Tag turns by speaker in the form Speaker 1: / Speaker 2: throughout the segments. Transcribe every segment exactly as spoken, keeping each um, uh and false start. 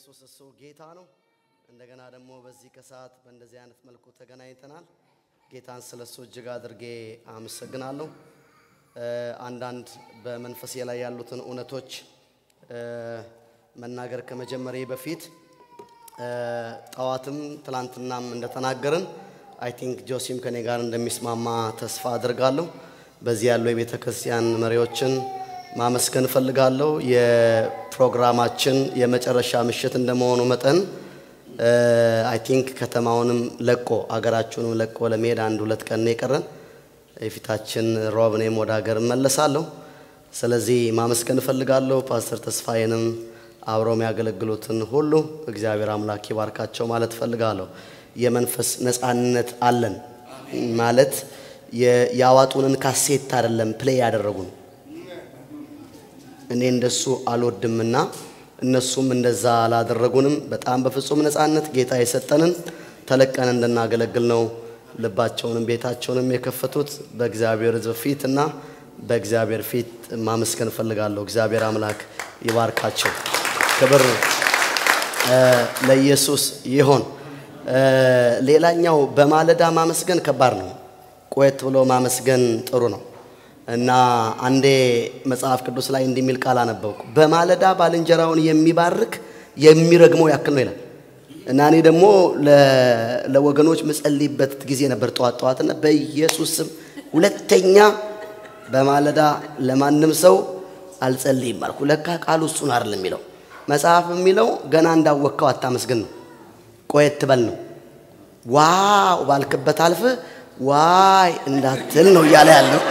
Speaker 1: ኢየሱስ እሱ ጌታ ነው እንደገና ደግሞ በዚህ ከሰዓት በእንደዚህ አይነት መልኩ ተገናኝተናል ጌታን ስለሱ እጅግ አድርጌ አመሰግናለሁ አንዳንድ በመንፈስ ላይ ያሉትን ኡነቶች መናገር ከመጀመሪያ በፊት ጣዋትም ትላንትናም እንደተናገርን አይ ቲንክ ጆሲም ከኔ ጋር እንደሚስማማ ተስፋ አድርጋለሁ በዚህ ያለው የቤተክርስቲያን መሪዎችን ማመስገን ፈልጋለሁ የፕሮግራማችን የመጨረሻ ምሽት እንደመሆኑ መጠን አይ ቲንክ ከተማውንም ለቆ አገራችሁንም ለቆ ለመሄድ አንድ ሁለት ቀን የቀረን የፊታችን ሮብኔም ወደ ሀገር መለሳለሁ ስለዚህ ማመስገን ፈልጋለሁ ፓስተር ተስፋዬንም አብሮም ያገለግሉትን ሁሉ እግዚአብሔር አምላክ ይባርካቸው ማለት ፈልጋለሁ የመንፈስ ነፃነት አለን ማለት ያዋጡንን ካሴት አይደለም ፕሌይ ያደረጉን እኔ እንደሱ አልወድምና እነሱም እንደዛ አላደረጉንም በጣም በፍጹም ነፃነት ጌታ የሰጠንን ተለቀን እንደናገለግል ነው ልባቸውንም ቤታቸውንም የከፈቱት በእግዚአብሔር ፊትና በእግዚአብሔር ፊት ማመስገን ፈልጋለሁ እግዚአብሔር አምላክ ይባርካቸው ክብር ለኢየሱስ ይሁን ሌላኛው በማለዳ ማመስገን ከባድ ነው ቆየት ብሎ ማመስገን ጥሩ ነው እና አንዴ መጽሐፍ ቅዱስ ላይ እንደሚል ቃል አነበብኩ በማለዳ ባልንጀራውን የሚባርክ የሚረግመው ያክል ነው ይላል እና እኔ ደግሞ ለወገኖች መጸልይበት ጊዜ ነበር ጧት ጧትና በኢየሱስ ስም ሁለተኛ በማለዳ ለማንም ሰው አልጸልይም አልኩ ለካ ቃሉ እሱን አይደለም የሚለው መጽሐፍ የሚለው ገና እንዳወቀው አታመስግን ነው ቆየት በል ነው ዋው ባልከበት አልፈ ዋይ እንዳትል ነው ያለ ያለው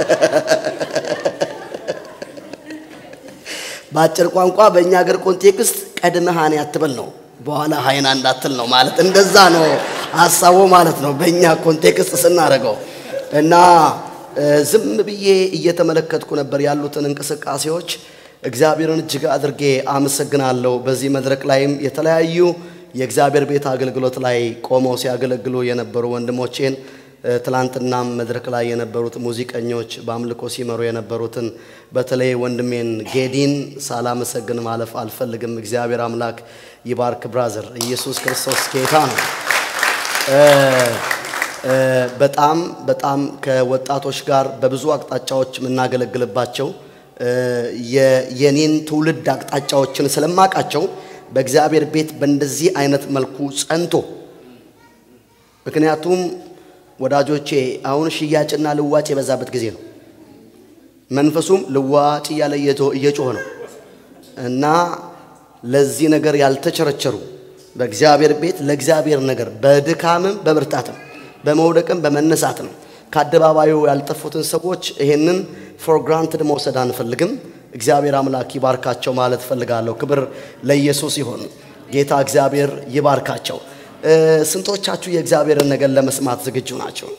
Speaker 1: ባጭር ቋንቋ በእኛ ሀገር ኮንቴክስት ቀድመሃን ያትበል ነው በኋላ ሃይና እንዳትል ነው ማለት እንደዛ ነው ሐሳቡ ማለት ነው በእኛ ኮንቴክስት ስናረጋው እና ዝም ብዬ እየተመለከትኩ ነበር ያሉትን እንቅስቃሴዎች እግዚአብሔርን እጅግ አድርጌ አመሰግናለሁ በዚህ መድረክ ላይም የተለያዩ የእግዚአብሔር ቤት አገልግሎት ላይ ቆመው ሲያገለግሉ የነበሩ ወንድሞቼን ትላንትና መድረክ ላይ የነበሩት ሙዚቀኞች በአምልኮ ሲመሩ የነበሩትን በተለይ ወንድሜን ጌዲን ሳላመሰግን ማለፍ አልፈልግም እግዚአብሔር አምላክ ይባርክ ብራዘር ኢየሱስ ክርስቶስ ጌታ ነው በጣም በጣም ከወጣቶች ጋር በብዙ አቅጣጫዎች ምናገለግልባቸው የኔን ትውልድ አቅጣጫዎችን ስለማቃቸው በእግዚአብሔር ቤት በእንደዚህ አይነት መልኩ ጸንቶ ምክንያቱም ወዳጆቼ አሁን ሽያጭና ልዋጭ የበዛበት ጊዜ ነው መንፈሱም ልዋጭ ያለ እየጮኸ ነው እና ለዚህ ነገር ያልተቸረቸሩ በእግዚአብሔር ቤት ለእግዚአብሔር ነገር በድካምም በብርታትም በመውደቅም በመነሳትም ከአደባባዩ ያልጠፉትን ሰዎች ይሄንን ፎር ግራንትድ መውሰድ አንፈልግም እግዚአብሔር አምላክ ይባርካቸው ማለት ፈልጋለሁ ክብር ለኢየሱስ ይሁን ጌታ እግዚአብሔር ይባርካቸው ስንቶቻችሁ የእግዚአብሔርን ነገር ለመስማት ዝግጁ ናቸው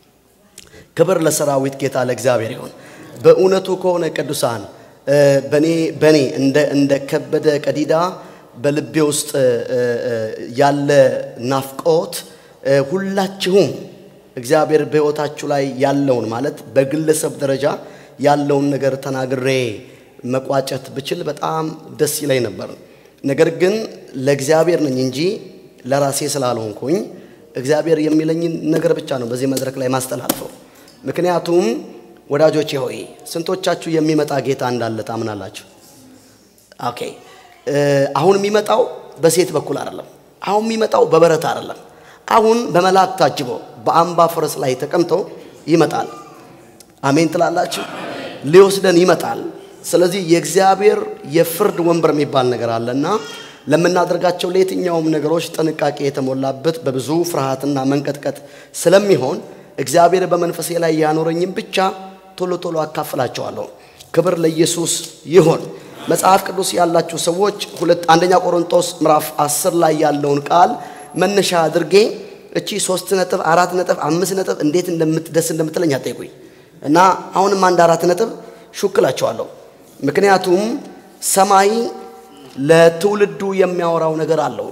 Speaker 1: ክብር ለሰራዊት ጌታ ለእግዚአብሔር ይሁን በእውነቱ ከሆነ ቅዱሳን በኔ በኔ እንደ እንደ ከበደ ቀዲዳ በልቤ ውስጥ ያለ ናፍቆት ሁላችሁም እግዚአብሔር በህይወታችሁ ላይ ያለውን ማለት በግለሰብ ደረጃ ያለውን ነገር ተናግሬ መቋጨት ብችል በጣም ደስ ይለኝ ነበር ነገር ግን ለእግዚአብሔር ነኝ እንጂ ለራሴ ስላልሆንኩኝ እግዚአብሔር የሚለኝ ነገር ብቻ ነው በዚህ መድረክ ላይ ማስተላልፈው ምክንያቱም ወዳጆቼ ሆይ ስንቶቻችሁ የሚመጣ ጌታ እንዳለ ታምናላችሁ ኦኬ አሁን የሚመጣው በሴት በኩል አይደለም አሁን የሚመጣው በበረታ አይደለም አሁን በመላእክት ታጅቦ በአምባ ፈረስ ላይ ተቀምጦ ይመጣል አሜን ትላላችሁ ሊወስደን ይመጣል ስለዚህ የእግዚአብሔር የፍርድ ወንበር የሚባል ነገር አለና ለምናደርጋቸው ለየትኛውም ነገሮች ጥንቃቄ የተሞላበት በብዙ ፍርሃትና መንቀጥቀጥ ስለሚሆን እግዚአብሔር በመንፈሴ ላይ ያኖረኝም ብቻ ቶሎ ቶሎ አካፍላቸዋለሁ ክብር ለኢየሱስ ይሁን መጽሐፍ ቅዱስ ያላችሁ ሰዎች ሁለት አንደኛ ቆሮንቶስ ምዕራፍ አስር ላይ ያለውን ቃል መነሻ አድርጌ እቺ ሶስት ነጥብ አራት ነጥብ አምስት ነጥብ እንዴት እንደምትደስ እንደምትለኝ አጠይቁኝ እና አሁንም አንድ አራት ነጥብ ሹክላቸዋለሁ ምክንያቱም ሰማይ ለትውልዱ የሚያወራው ነገር አለው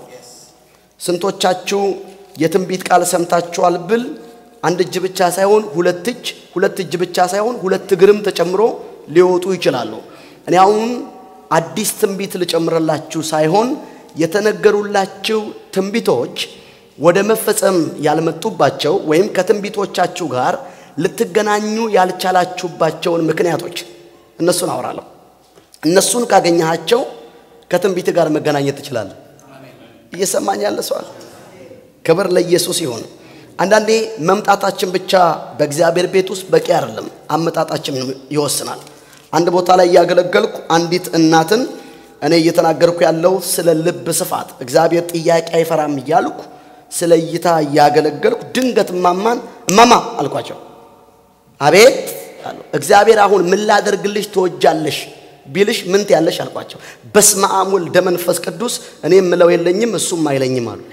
Speaker 1: ስንቶቻችሁ የትንቢት ቃል ሰምታችኋል ብል አንድ እጅ ብቻ ሳይሆን ሁለት እጅ ሁለት እጅ ብቻ ሳይሆን ሁለት እግርም ተጨምሮ ሊወጡ ይችላሉ እኔ አሁን አዲስ ትንቢት ልጨምርላችሁ ሳይሆን የተነገሩላችሁ ትንቢቶች ወደ መፈጸም ያልመጡባቸው ወይም ከትንቢቶቻችሁ ጋር ልትገናኙ ያልቻላችሁባቸውን ምክንያቶች እነሱን አወራለሁ። እነሱን ካገኘሃቸው ከትንቢት ጋር መገናኘት ትችላለህ። እየሰማኝ ያለ ሰው አለ? ክብር ለኢየሱስ ይሁን። አንዳንዴ መምጣታችን ብቻ በእግዚአብሔር ቤት ውስጥ በቂ አይደለም፣ አመጣጣችን ይወስናል። አንድ ቦታ ላይ ያገለገልኩ አንዲት እናትን እኔ እየተናገርኩ ያለው ስለ ልብ ስፋት እግዚአብሔር ጥያቄ አይፈራም እያልኩ ስለ እይታ ያገለገልኩ ድንገት ማማን ማማ አልኳቸው። አቤት አሉ። እግዚአብሔር አሁን ምን ላደርግልሽ ተወጃለሽ ቢልሽ ምን ትያለሽ አልኳቸው። በስመ አብ ወልድ መንፈስ ቅዱስ እኔ ምለው የለኝም እሱም አይለኝም አሉ።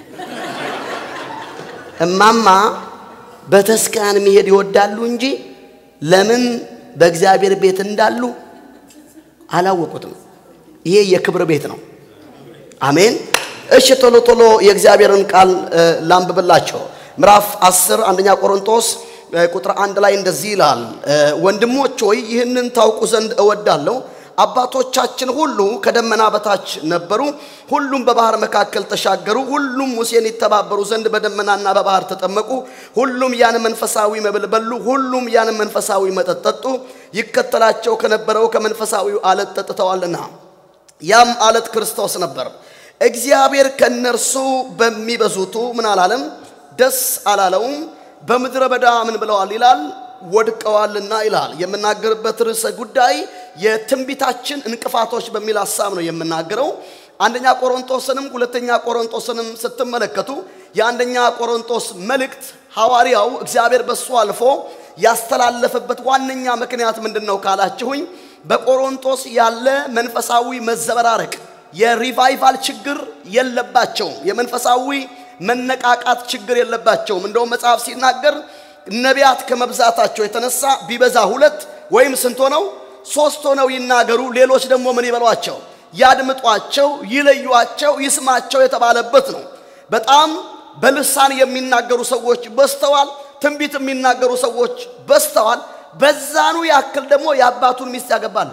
Speaker 1: እማማ በተስካን መሄድ ይወዳሉ እንጂ ለምን በእግዚአብሔር ቤት እንዳሉ አላወቁትም። ይሄ የክብር ቤት ነው። አሜን። እሺ ቶሎ ቶሎ የእግዚአብሔርን ቃል ላንብብላችሁ። ምዕራፍ አስር አንደኛ ቆሮንቶስ ቁጥር አንድ ላይ እንደዚህ ይላል፣ ወንድሞች ሆይ ይህንን ታውቁ ዘንድ እወዳለሁ። አባቶቻችን ሁሉ ከደመና በታች ነበሩ፣ ሁሉም በባህር መካከል ተሻገሩ፣ ሁሉም ሙሴን ይተባበሩ ዘንድ በደመናና በባህር ተጠመቁ፣ ሁሉም ያን መንፈሳዊ መብል በሉ፣ ሁሉም ያን መንፈሳዊ መጠጥ ጠጡ፣ ይከተላቸው ከነበረው ከመንፈሳዊው አለት ጠጥተዋልና ያም አለት ክርስቶስ ነበር። እግዚአብሔር ከነርሱ በሚበዙቱ ምን አላለም? ደስ አላለውም። በምድረ በዳ ምን ብለዋል ይላል? ወድቀዋልና ይላል። የምናገርበት ርዕሰ ጉዳይ የትንቢታችን እንቅፋቶች በሚል ሐሳብ ነው የምናገረው። አንደኛ ቆሮንቶስንም ሁለተኛ ቆሮንቶስንም ስትመለከቱ የአንደኛ ቆሮንቶስ መልእክት ሐዋርያው እግዚአብሔር በሱ አልፎ ያስተላለፈበት ዋነኛ ምክንያት ምንድነው ካላችሁኝ በቆሮንቶስ ያለ መንፈሳዊ መዘበራረቅ የሪቫይቫል ችግር የለባቸውም። የመንፈሳዊ መነቃቃት ችግር የለባቸውም። እንደው መጽሐፍ ሲናገር ነቢያት ከመብዛታቸው የተነሳ ቢበዛ ሁለት ወይም ስንት ሆነው ሶስት ሆነው ይናገሩ፣ ሌሎች ደግሞ ምን ይበሏቸው? ያድምጧቸው፣ ይለዩዋቸው፣ ይስማቸው የተባለበት ነው። በጣም በልሳን የሚናገሩ ሰዎች በስተዋል፣ ትንቢት የሚናገሩ ሰዎች በስተዋል። በዛኑ ያክል ደግሞ ያባቱን ሚስት ያገባል።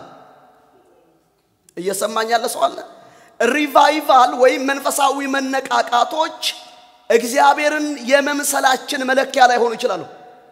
Speaker 1: እየሰማኝ ያለ ሰው አለ? ሪቫይቫል ወይም መንፈሳዊ መነቃቃቶች እግዚአብሔርን የመምሰላችን መለኪያ ላይ ሆኑ ይችላሉ።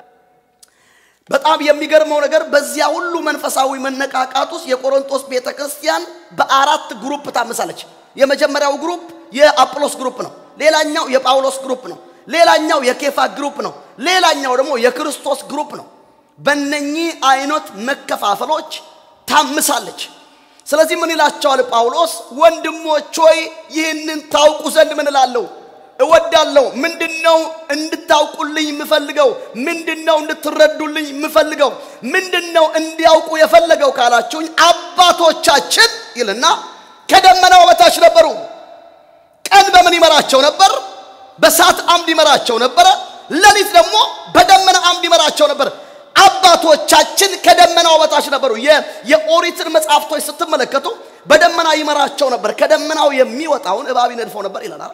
Speaker 1: በጣም የሚገርመው ነገር በዚያ ሁሉ መንፈሳዊ መነቃቃት ውስጥ የቆሮንቶስ ቤተክርስቲያን በአራት ግሩፕ ታመሳለች። የመጀመሪያው ግሩፕ የአጵሎስ ግሩፕ ነው፣ ሌላኛው የጳውሎስ ግሩፕ ነው፣ ሌላኛው የኬፋ ግሩፕ ነው፣ ሌላኛው ደግሞ የክርስቶስ ግሩፕ ነው። በእነኚህ አይነት መከፋፈሎች ታምሳለች። ስለዚህ ምን ይላቸዋል ጳውሎስ? ወንድሞች ሆይ ይህንን ታውቁ ዘንድ ምን እላለሁ እወዳለሁ። ምንድነው እንድታውቁልኝ የምፈልገው? ምንድነው እንድትረዱልኝ የምፈልገው? ምንድነው እንዲያውቁ የፈለገው ካላችሁኝ አባቶቻችን ይልና ከደመናው በታች ነበሩ። ቀን በምን ይመራቸው ነበር? በእሳት አምድ ይመራቸው ነበር። ሌሊት ደግሞ በደመና አምድ ይመራቸው ነበር። አባቶቻችን ከደመናው በታች ነበሩ። የኦሪትን መጽሐፍቶች ስትመለከቱ በደመና ይመራቸው ነበር። ከደመናው የሚወጣውን እባብ ይነድፈው ነበር ይላል።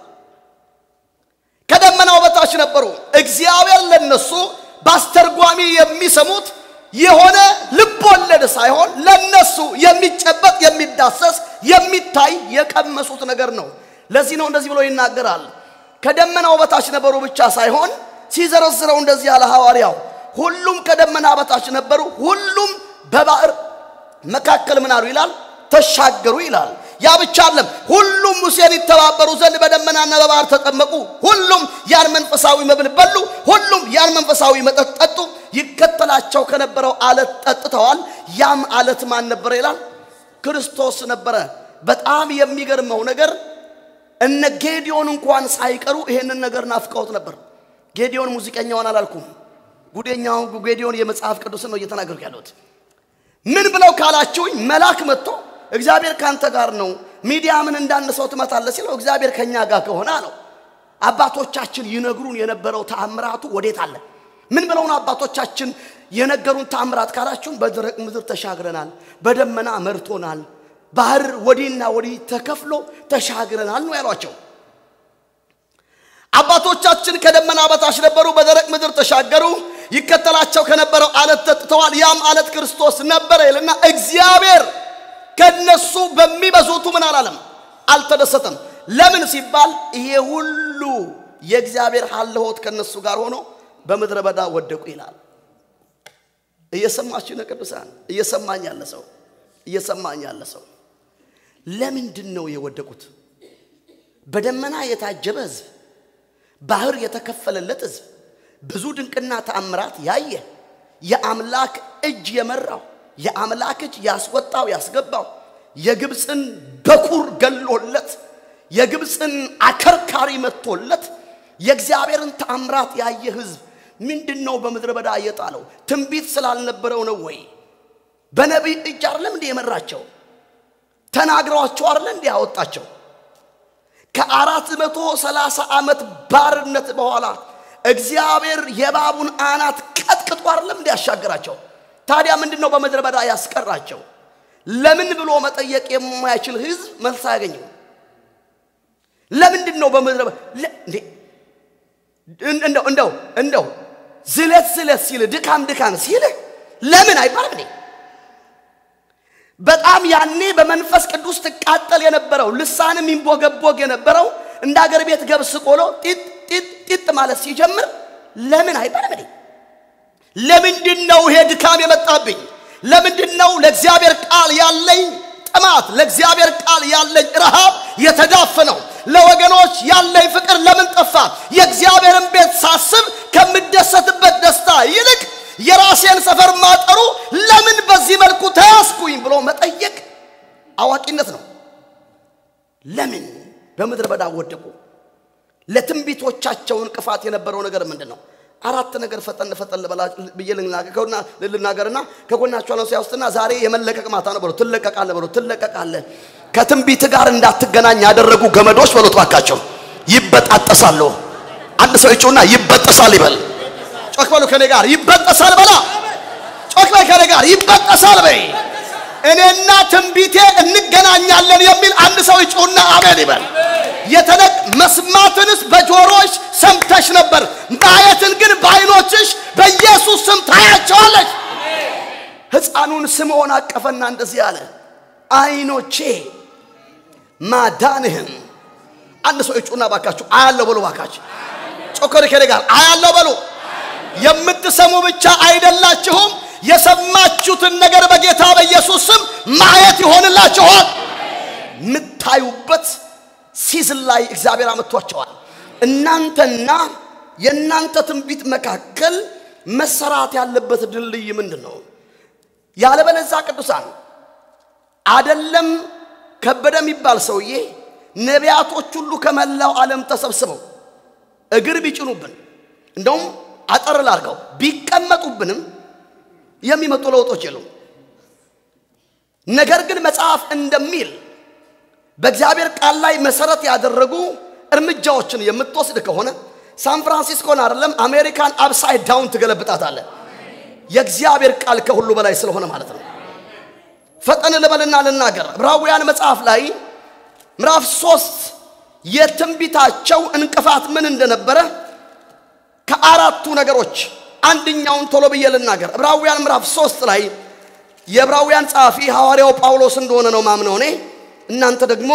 Speaker 1: ከደመናው በታች ነበሩ። እግዚአብሔር ለነሱ ባስተርጓሚ የሚሰሙት የሆነ ልብ ወለድ ሳይሆን ለነሱ የሚጨበጥ የሚዳሰስ የሚታይ የቀመሱት ነገር ነው። ለዚህ ነው እንደዚህ ብሎ ይናገራል። ከደመናው በታች ነበሩ ብቻ ሳይሆን ሲዘረዝረው እንደዚህ ያለ ሐዋርያው ሁሉም ከደመና በታች ነበሩ፣ ሁሉም በባህር መካከል ምን አሉ ይላል? ተሻገሩ ይላል። ያ ብቻ አይደለም፣ ሁሉም ሙሴን ይተባበሩ ዘንድ በደመናና በባህር ተጠመቁ፣ ሁሉም ያን መንፈሳዊ መብል በሉ፣ ሁሉም ያን መንፈሳዊ መጠጥ ጠጡ፣ ይከተላቸው ከነበረው አለት ጠጥተዋል። ያም አለት ማን ነበር ይላል? ክርስቶስ ነበረ። በጣም የሚገርመው ነገር እነ ጌዲዮን እንኳን ሳይቀሩ ይሄንን ነገር ናፍቀውት ነበር። ጌዲዮን ሙዚቀኛውን አላልኩም፣ ጉደኛው ጌዲዮን የመጽሐፍ ቅዱስን ነው እየተናገርኩ ያለሁት። ምን ብለው ካላችሁኝ መልአክ መጥቶ እግዚአብሔር ካንተ ጋር ነው፣ ሚዲያምን እንዳነሰው ትመታለህ ሲለው እግዚአብሔር ከኛ ጋር ከሆነ አለው። አባቶቻችን ይነግሩን የነበረው ተአምራቱ ወዴት አለ? ምን ብለው ነው አባቶቻችን የነገሩን ተአምራት ካላችሁን? በደረቅ ምድር ተሻግረናል፣ በደመና መርቶናል፣ ባህር ወዲና ወዲ ተከፍሎ ተሻግረናል ነው ያሏቸው። አባቶቻችን ከደመና በታች ነበሩ፣ በደረቅ ምድር ተሻገሩ፣ ይከተላቸው ከነበረው አለት ጠጥተዋል። ያም አለት ክርስቶስ ነበር ይልና እግዚአብሔር ከነሱ በሚበዙቱ ምን አላለም? አልተደሰተም። ለምን ሲባል ይሄ ሁሉ የእግዚአብሔር ሐልሆት ከነሱ ጋር ሆኖ በመድረ በዳ ወደቁ ይላል። እየሰማችሁ ነው ቅዱሳን? እየሰማኝ ያለ ሰው እየሰማኝ ያለ ሰው ለምንድን ነው የወደቁት? በደመና የታጀበ ሕዝብ፣ ባህር የተከፈለለት ሕዝብ፣ ብዙ ድንቅና ተአምራት ያየ፣ የአምላክ እጅ የመራው፣ የአምላክ እጅ ያስወጣው ያስገባው፣ የግብፅን በኩር ገሎለት፣ የግብፅን አከርካሪ መጥቶለት የእግዚአብሔርን ተአምራት ያየ ሕዝብ ምንድነው በመድረ በዳ የጣለው? ትንቢት ስላልነበረው ነው ወይ? በነቢይ እጅ አይደለም እንዴ የመራቸው? ተናግሯቸው አይደል እንዴ ያወጣቸው? ከአራት መቶ ሰላሳ ዓመት ባርነት በኋላ እግዚአብሔር የባቡን አናት ቀጥቅጦ አይደለም እንዴ ያሻገራቸው? ታዲያ ምንድነው በመድረ በዳ ያስቀራቸው? ለምን ብሎ መጠየቅ የማይችል ሕዝብ መልስ አያገኝም። ለምንድነው በመድረ እንዴ እንደው እንደው እንደው ዝለት ዝለት ሲል ድካም ድካም ሲል ለምን አይባልም እንዴ? በጣም ያኔ በመንፈስ ቅዱስ ተቃጠል የነበረው ልሳንም ይንቦገቦግ የነበረው እንደ አገር ቤት ገብስ ቆሎ ጢጥ ጢጥ ጢጥ ማለት ሲጀምር ለምን አይባልም እንዴ? ለምንድነው ይሄ ድካም የመጣብኝ? ለምንድነው ለእግዚአብሔር ቃል ያለኝ ጥማት፣ ለእግዚአብሔር ቃል ያለኝ ረሃብ የተዳፈነው? ለወገኖች ያለኝ ፍቅር ለምን ጠፋ? የእግዚአብሔርን ቤት ሳስብ ከምደሰትበት ደስታ ይልቅ የራሴን ሰፈር ማጠሩ ለምን በዚህ መልኩ ተያስኩኝ ብሎ መጠየቅ አዋቂነት ነው። ለምን በመድረ በዳ ወደቁ? ለትንቢቶቻቸው እንቅፋት የነበረው ነገር ምንድነው? አራት ነገር ፈጠን ፈጠን በየልናገርና ልናገርና ከጎናቸው ነው ሲያውስትና ዛሬ የመለቀቅ ማታ ነው ብሎ ትለቀቃለ ብሎ ትለቀቃለ። ከትንቢት ጋር እንዳትገናኝ ያደረጉ ገመዶች በሉት ባካቸው ይበጣጠሳሉ። አንድ ሰው ይጩና ይበጠሳል ይበል። ጮክ በሉ ከኔ ጋር ይበጠሳል በላ። ጮክ በሉ ከኔ ጋር ይበጠሳል በይ። እኔና ትንቢቴ እንገናኛለን የሚል አንድ ሰው ይጩና አሜን ይበል። የተነቅ መስማትንስ በጆሮሽ ሰምተሽ ነበር፣ ማየትን ግን በዓይኖችሽ በኢየሱስ ስም ታያቸዋለሽ። ሕፃኑን ስምዖን አቀፈና እንደዚህ አለ፣ ዓይኖቼ ማዳንህን። አንድ ሰው ይጩና ባካችሁ አያለው በሉ ባካችሁ። ጮከሪ ከኔ ጋር አያለው በሉ። የምትሰሙ ብቻ አይደላችሁም፣ የሰማችሁትን ነገር በጌታ በኢየሱስ ስም ማየት ይሆንላችኋል። ምታዩበት ሲዝን ላይ እግዚአብሔር አመጣቸዋል። እናንተና የናንተ ትንቢት መካከል መሰራት ያለበት ድልድይ ምንድነው? ያለበለዚያ ቅዱሳን አይደለም ከበደ የሚባል ሰውዬ ነቢያቶች ሁሉ ከመላው ዓለም ተሰብስበው እግር ቢጭኑብን እንደውም አጠር ላርገው ቢቀመጡብንም የሚመጡ ለውጦች የሉም። ነገር ግን መጽሐፍ እንደሚል በእግዚአብሔር ቃል ላይ መሰረት ያደረጉ እርምጃዎችን የምትወስድ ከሆነ ሳን ፍራንሲስኮን አይደለም አሜሪካን አፕሳይድ ዳውን ትገለብጣታለ። የእግዚአብሔር ቃል ከሁሉ በላይ ስለሆነ ማለት ነው። ፈጠን ለበልና ለናገር ዕብራውያን መጽሐፍ ላይ ምዕራፍ ሶስት የትንቢታቸው እንቅፋት ምን እንደነበረ ከአራቱ ነገሮች አንደኛውን ቶሎ ብዬ ልናገር። ዕብራውያን ምዕራፍ ሶስት ላይ የዕብራውያን ጻፊ ሐዋርያው ጳውሎስ እንደሆነ ነው ማምነው እኔ። እናንተ ደግሞ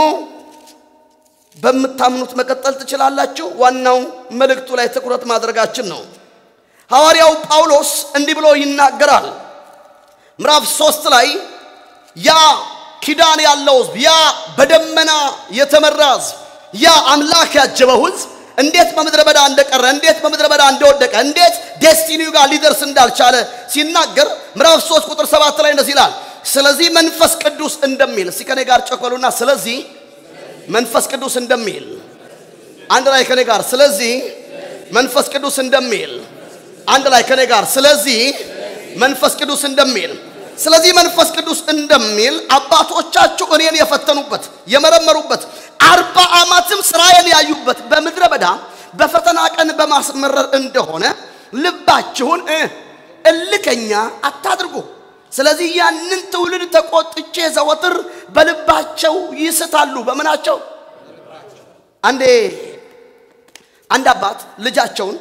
Speaker 1: በመታምኑት መቀጠል ትችላላችሁ። ዋናው መልእክቱ ላይ ትኩረት ማድረጋችን ነው። ሐዋርያው ጳውሎስ እንዲህ ብሎ ይናገራል። ምዕራፍ ሶስት ላይ ያ ኪዳን ያለው ሕዝብ፣ ያ በደመና የተመራ ሕዝብ፣ ያ አምላክ ያጀበው ሕዝብ እንዴት በመድረ በዳ እንደቀረ፣ እንዴት በመድረ በዳ እንደወደቀ፣ እንዴት ዴስቲኒው ጋር ሊደርስ እንዳልቻለ ሲናገር ምዕራፍ ሶስት ቁጥር ሰባት ላይ እንደዚህ ይላል፣ ስለዚህ መንፈስ ቅዱስ እንደሚል። እስኪ ከኔ ጋር ጨቆሉና ስለዚህ መንፈስ ቅዱስ እንደሚል አንድ ላይ ከኔ ጋር ስለዚህ መንፈስ ቅዱስ እንደሚል አንድ ላይ ከኔ ጋር ስለዚህ መንፈስ ቅዱስ እንደሚል ስለዚህ መንፈስ ቅዱስ እንደሚል አባቶቻችሁ እኔን የፈተኑበት የመረመሩበት አርባ ዓመትም ስራዬን ያዩበት በመድረ በዳ በፈተና ቀን በማስመረር እንደሆነ ልባችሁን እልከኛ አታድርጉ። ስለዚህ ያንን ትውልድ ተቆጥቼ ዘወትር በልባቸው ይስታሉ። በመናቸው አንዴ አንድ አባት ልጃቸውን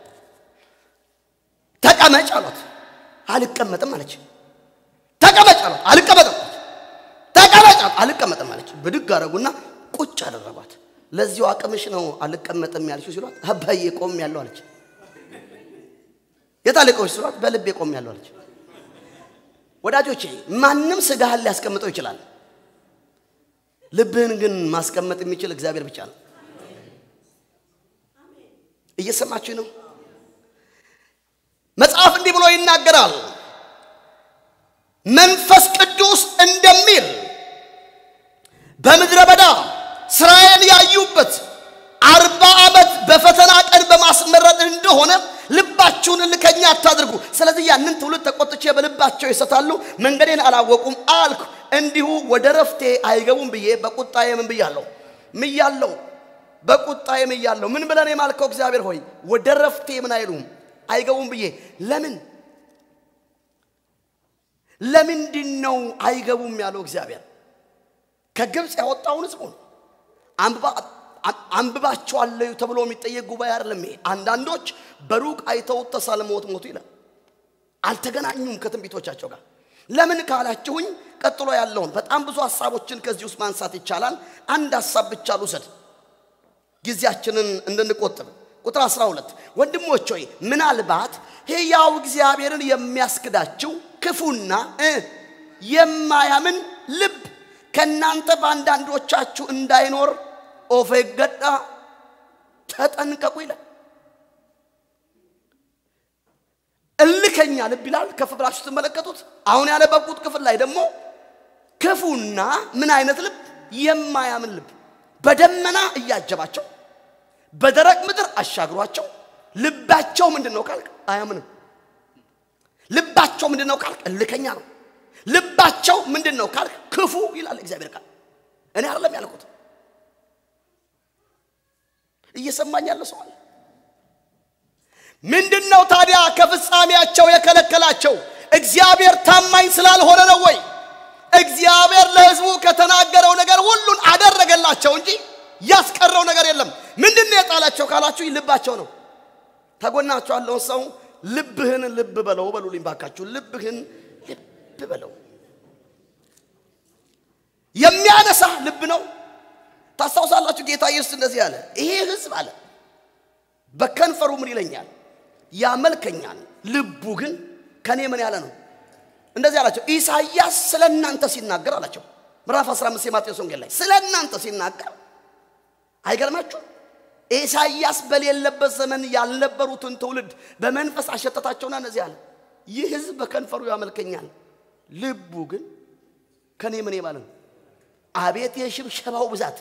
Speaker 1: ተቀመጭ አሉት። አልቀመጥም አለች። ተቀመጭ አሉት። አልቀመጥም። ተቀመጭ አሉት። አልቀመጥም አለች። ብድግ አደረጉና ቁጭ አደረጓት። ለዚሁ አቅምሽ ነው አልቀመጥም ያልሽው ሲሏት አባዬ ቆም ያለው አለች የታለቀው ሲሏት በልቤ ቆም ያለው አለች ወዳጆቼ ማንንም ስጋህን ሊያስቀምጠው ይችላል ልብህን ግን ማስቀመጥ የሚችል እግዚአብሔር ብቻ ነው እየሰማችሁ ነው መጽሐፍ እንዲህ ብሎ ይናገራል መንፈስ ቅዱስ እንደሚል በምድረ በዳ እስራኤል ያዩበት አርባ ዓመት በፈተና ቀን በማስመረጥ እንደሆነ ልባችሁን ልከኛ አታድርጉ ስለዚህ ያንን ትውልድ ተቆጥቼ በልባቸው ይሰታሉ መንገዴን አላወቁም አልኩ እንዲሁ ወደ ረፍቴ አይገቡም ብዬ በቁጣዬ ምን ብያለሁ ምያለሁ በቁጣዬ ምያለሁ ምን ብለን የማልከው እግዚአብሔር ሆይ ወደ ረፍቴ ምን አይሉም አይገቡም ብዬ ለምን ለምንድነው አይገቡም ያለው እግዚአብሔር ከግብጽ ያወጣውን ሕዝቡን አንብባ አንብባቸዋለሁ ተብሎ የሚጠየቅ ጉባኤ አይደለም ይሄ አንዳንዶች በሩቅ አይተው ተሳልመውት ሞቱ ይላል አልተገናኙም ከትንቢቶቻቸው ጋር ለምን ካላችሁኝ ቀጥሎ ያለውን በጣም ብዙ ሐሳቦችን ከዚህ ውስጥ ማንሳት ይቻላል አንድ ሐሳብ ብቻ ልውሰድ ጊዜያችንን እንድንቆጥብ ቁጥር አስራ ሁለት ወንድሞች ሆይ ምናልባት ሕያው እግዚአብሔርን የሚያስክዳችሁ ክፉና የማያምን ልብ ከናንተ ባንዳንዶቻችሁ እንዳይኖር ኦፌገዳ ተጠንቀቁ ይላል እልከኛ ልብ ይላል ከፍ ብላችሁ ተመለከቱት አሁን ያነበብኩት ክፍል ላይ ደግሞ ክፉና ምን አይነት ልብ የማያምን ልብ በደመና እያጀባቸው በደረቅ ምድር አሻግሯቸው ልባቸው ምንድነው ካልክ አያምንም ልባቸው ምንድነው ካልክ እልከኛ ነው ልባቸው ምንድነው ካልክ ክፉ ይላል እግዚአብሔር ቃል እኔ አይደለም ያልኩት እየሰማኝ ያለ ሰው አለ ምንድነው ታዲያ ከፍጻሜያቸው የከለከላቸው እግዚአብሔር ታማኝ ስላልሆነ ነው ወይ እግዚአብሔር ለሕዝቡ ከተናገረው ነገር ሁሉን አደረገላቸው እንጂ ያስቀረው ነገር የለም ምንድነው የጣላቸው ካላችሁ ልባቸው ነው ተጎናቸው ያለው ሰው ልብህን ልብ በለው በሉልኝ ባካችሁ ልብህን ልብ በለው የሚያነሳ ልብ ነው ታስታውሳላችሁ ጌታ ኢየሱስ እንደዚህ ያለ ይሄ ሕዝብ አለ በከንፈሩ ምን ይለኛል ያመልከኛል ልቡ ግን ከኔ ምን ያለ ነው እንደዚህ አላቸው ኢሳይያስ ስለናንተ ሲናገር አላቸው ምዕራፍ አስራ አምስት የማቴዎስ ወንጌል ላይ ስለናንተ ሲናገር አይገርማችሁ ኢሳይያስ በሌለበት ዘመን ያልነበሩትን ትውልድ በመንፈስ አሸተታቸውና እንደዚህ አለ ይህ ሕዝብ በከንፈሩ ያመልከኛል ልቡ ግን ከኔ ምን ይባል ነው አቤት የሽብሸባው ብዛት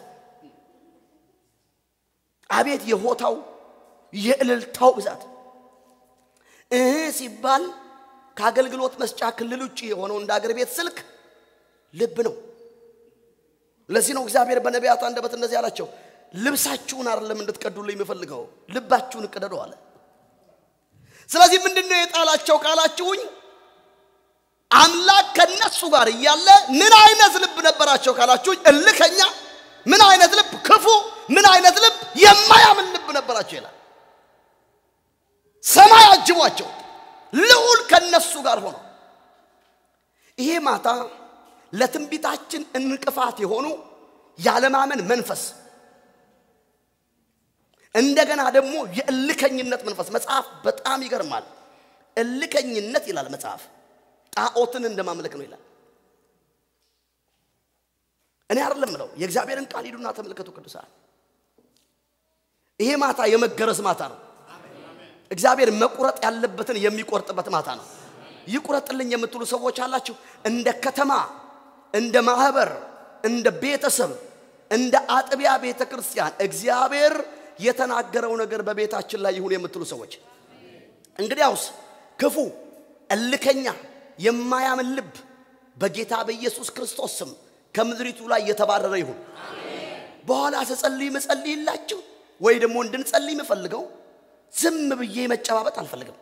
Speaker 1: አቤት የሆታው የእልልታው ብዛት እህ ሲባል ከአገልግሎት መስጫ ክልል ውጪ የሆነው እንደ አገር ቤት ስልክ ልብ ነው ለዚህ ነው እግዚአብሔር በነቢያት አንደበት እንደዚህ አላቸው ልብሳችሁን አይደለም እንድትቀዱልኝ የምፈልገው ልባችሁን ቀደዱ አለ ስለዚህ ምንድነው የጣላቸው ካላችሁኝ አምላክ ከነሱ ጋር ያለ ምን አይነት ልብ ነበራቸው ካላችሁኝ እልከኛ ምን አይነት ልብ ክፉ ምን አይነት ልብ የማያምን ልብ ነበራቸው ይላል ሰማይ አጅቧቸው ልዑል ከነሱ ጋር ሆኖ ይሄ ማታ ለትንቢታችን እንቅፋት የሆኑ ያለማመን መንፈስ እንደገና ደግሞ የእልከኝነት መንፈስ መጽሐፍ በጣም ይገርማል እልከኝነት ይላል መጽሐፍ ጣዖትን እንደማምለክ ነው ይላል እኔ አይደለም ነው የእግዚአብሔርን ቃል ሂዱና ተመልከቱ ቅዱሳን ይሄ ማታ የመገረዝ ማታ ነው እግዚአብሔር መቁረጥ ያለበትን የሚቆርጥበት ማታ ነው ይቁረጥልኝ የምትሉ ሰዎች አላችሁ እንደ ከተማ እንደ ማህበር እንደ ቤተሰብ እንደ አጥቢያ ቤተክርስቲያን እግዚአብሔር የተናገረው ነገር በቤታችን ላይ ይሁን የምትሉ ሰዎች እንግዲያውስ ክፉ እልከኛ የማያምን ልብ በጌታ በኢየሱስ ክርስቶስ ስም ከምድሪቱ ላይ የተባረረ ይሁን አሜን በኋላ ተጸልይ መጸልይላችሁ ወይ ደግሞ እንድንጸልይ መፈልገው ዝም ብዬ መጨባበጥ አልፈልግም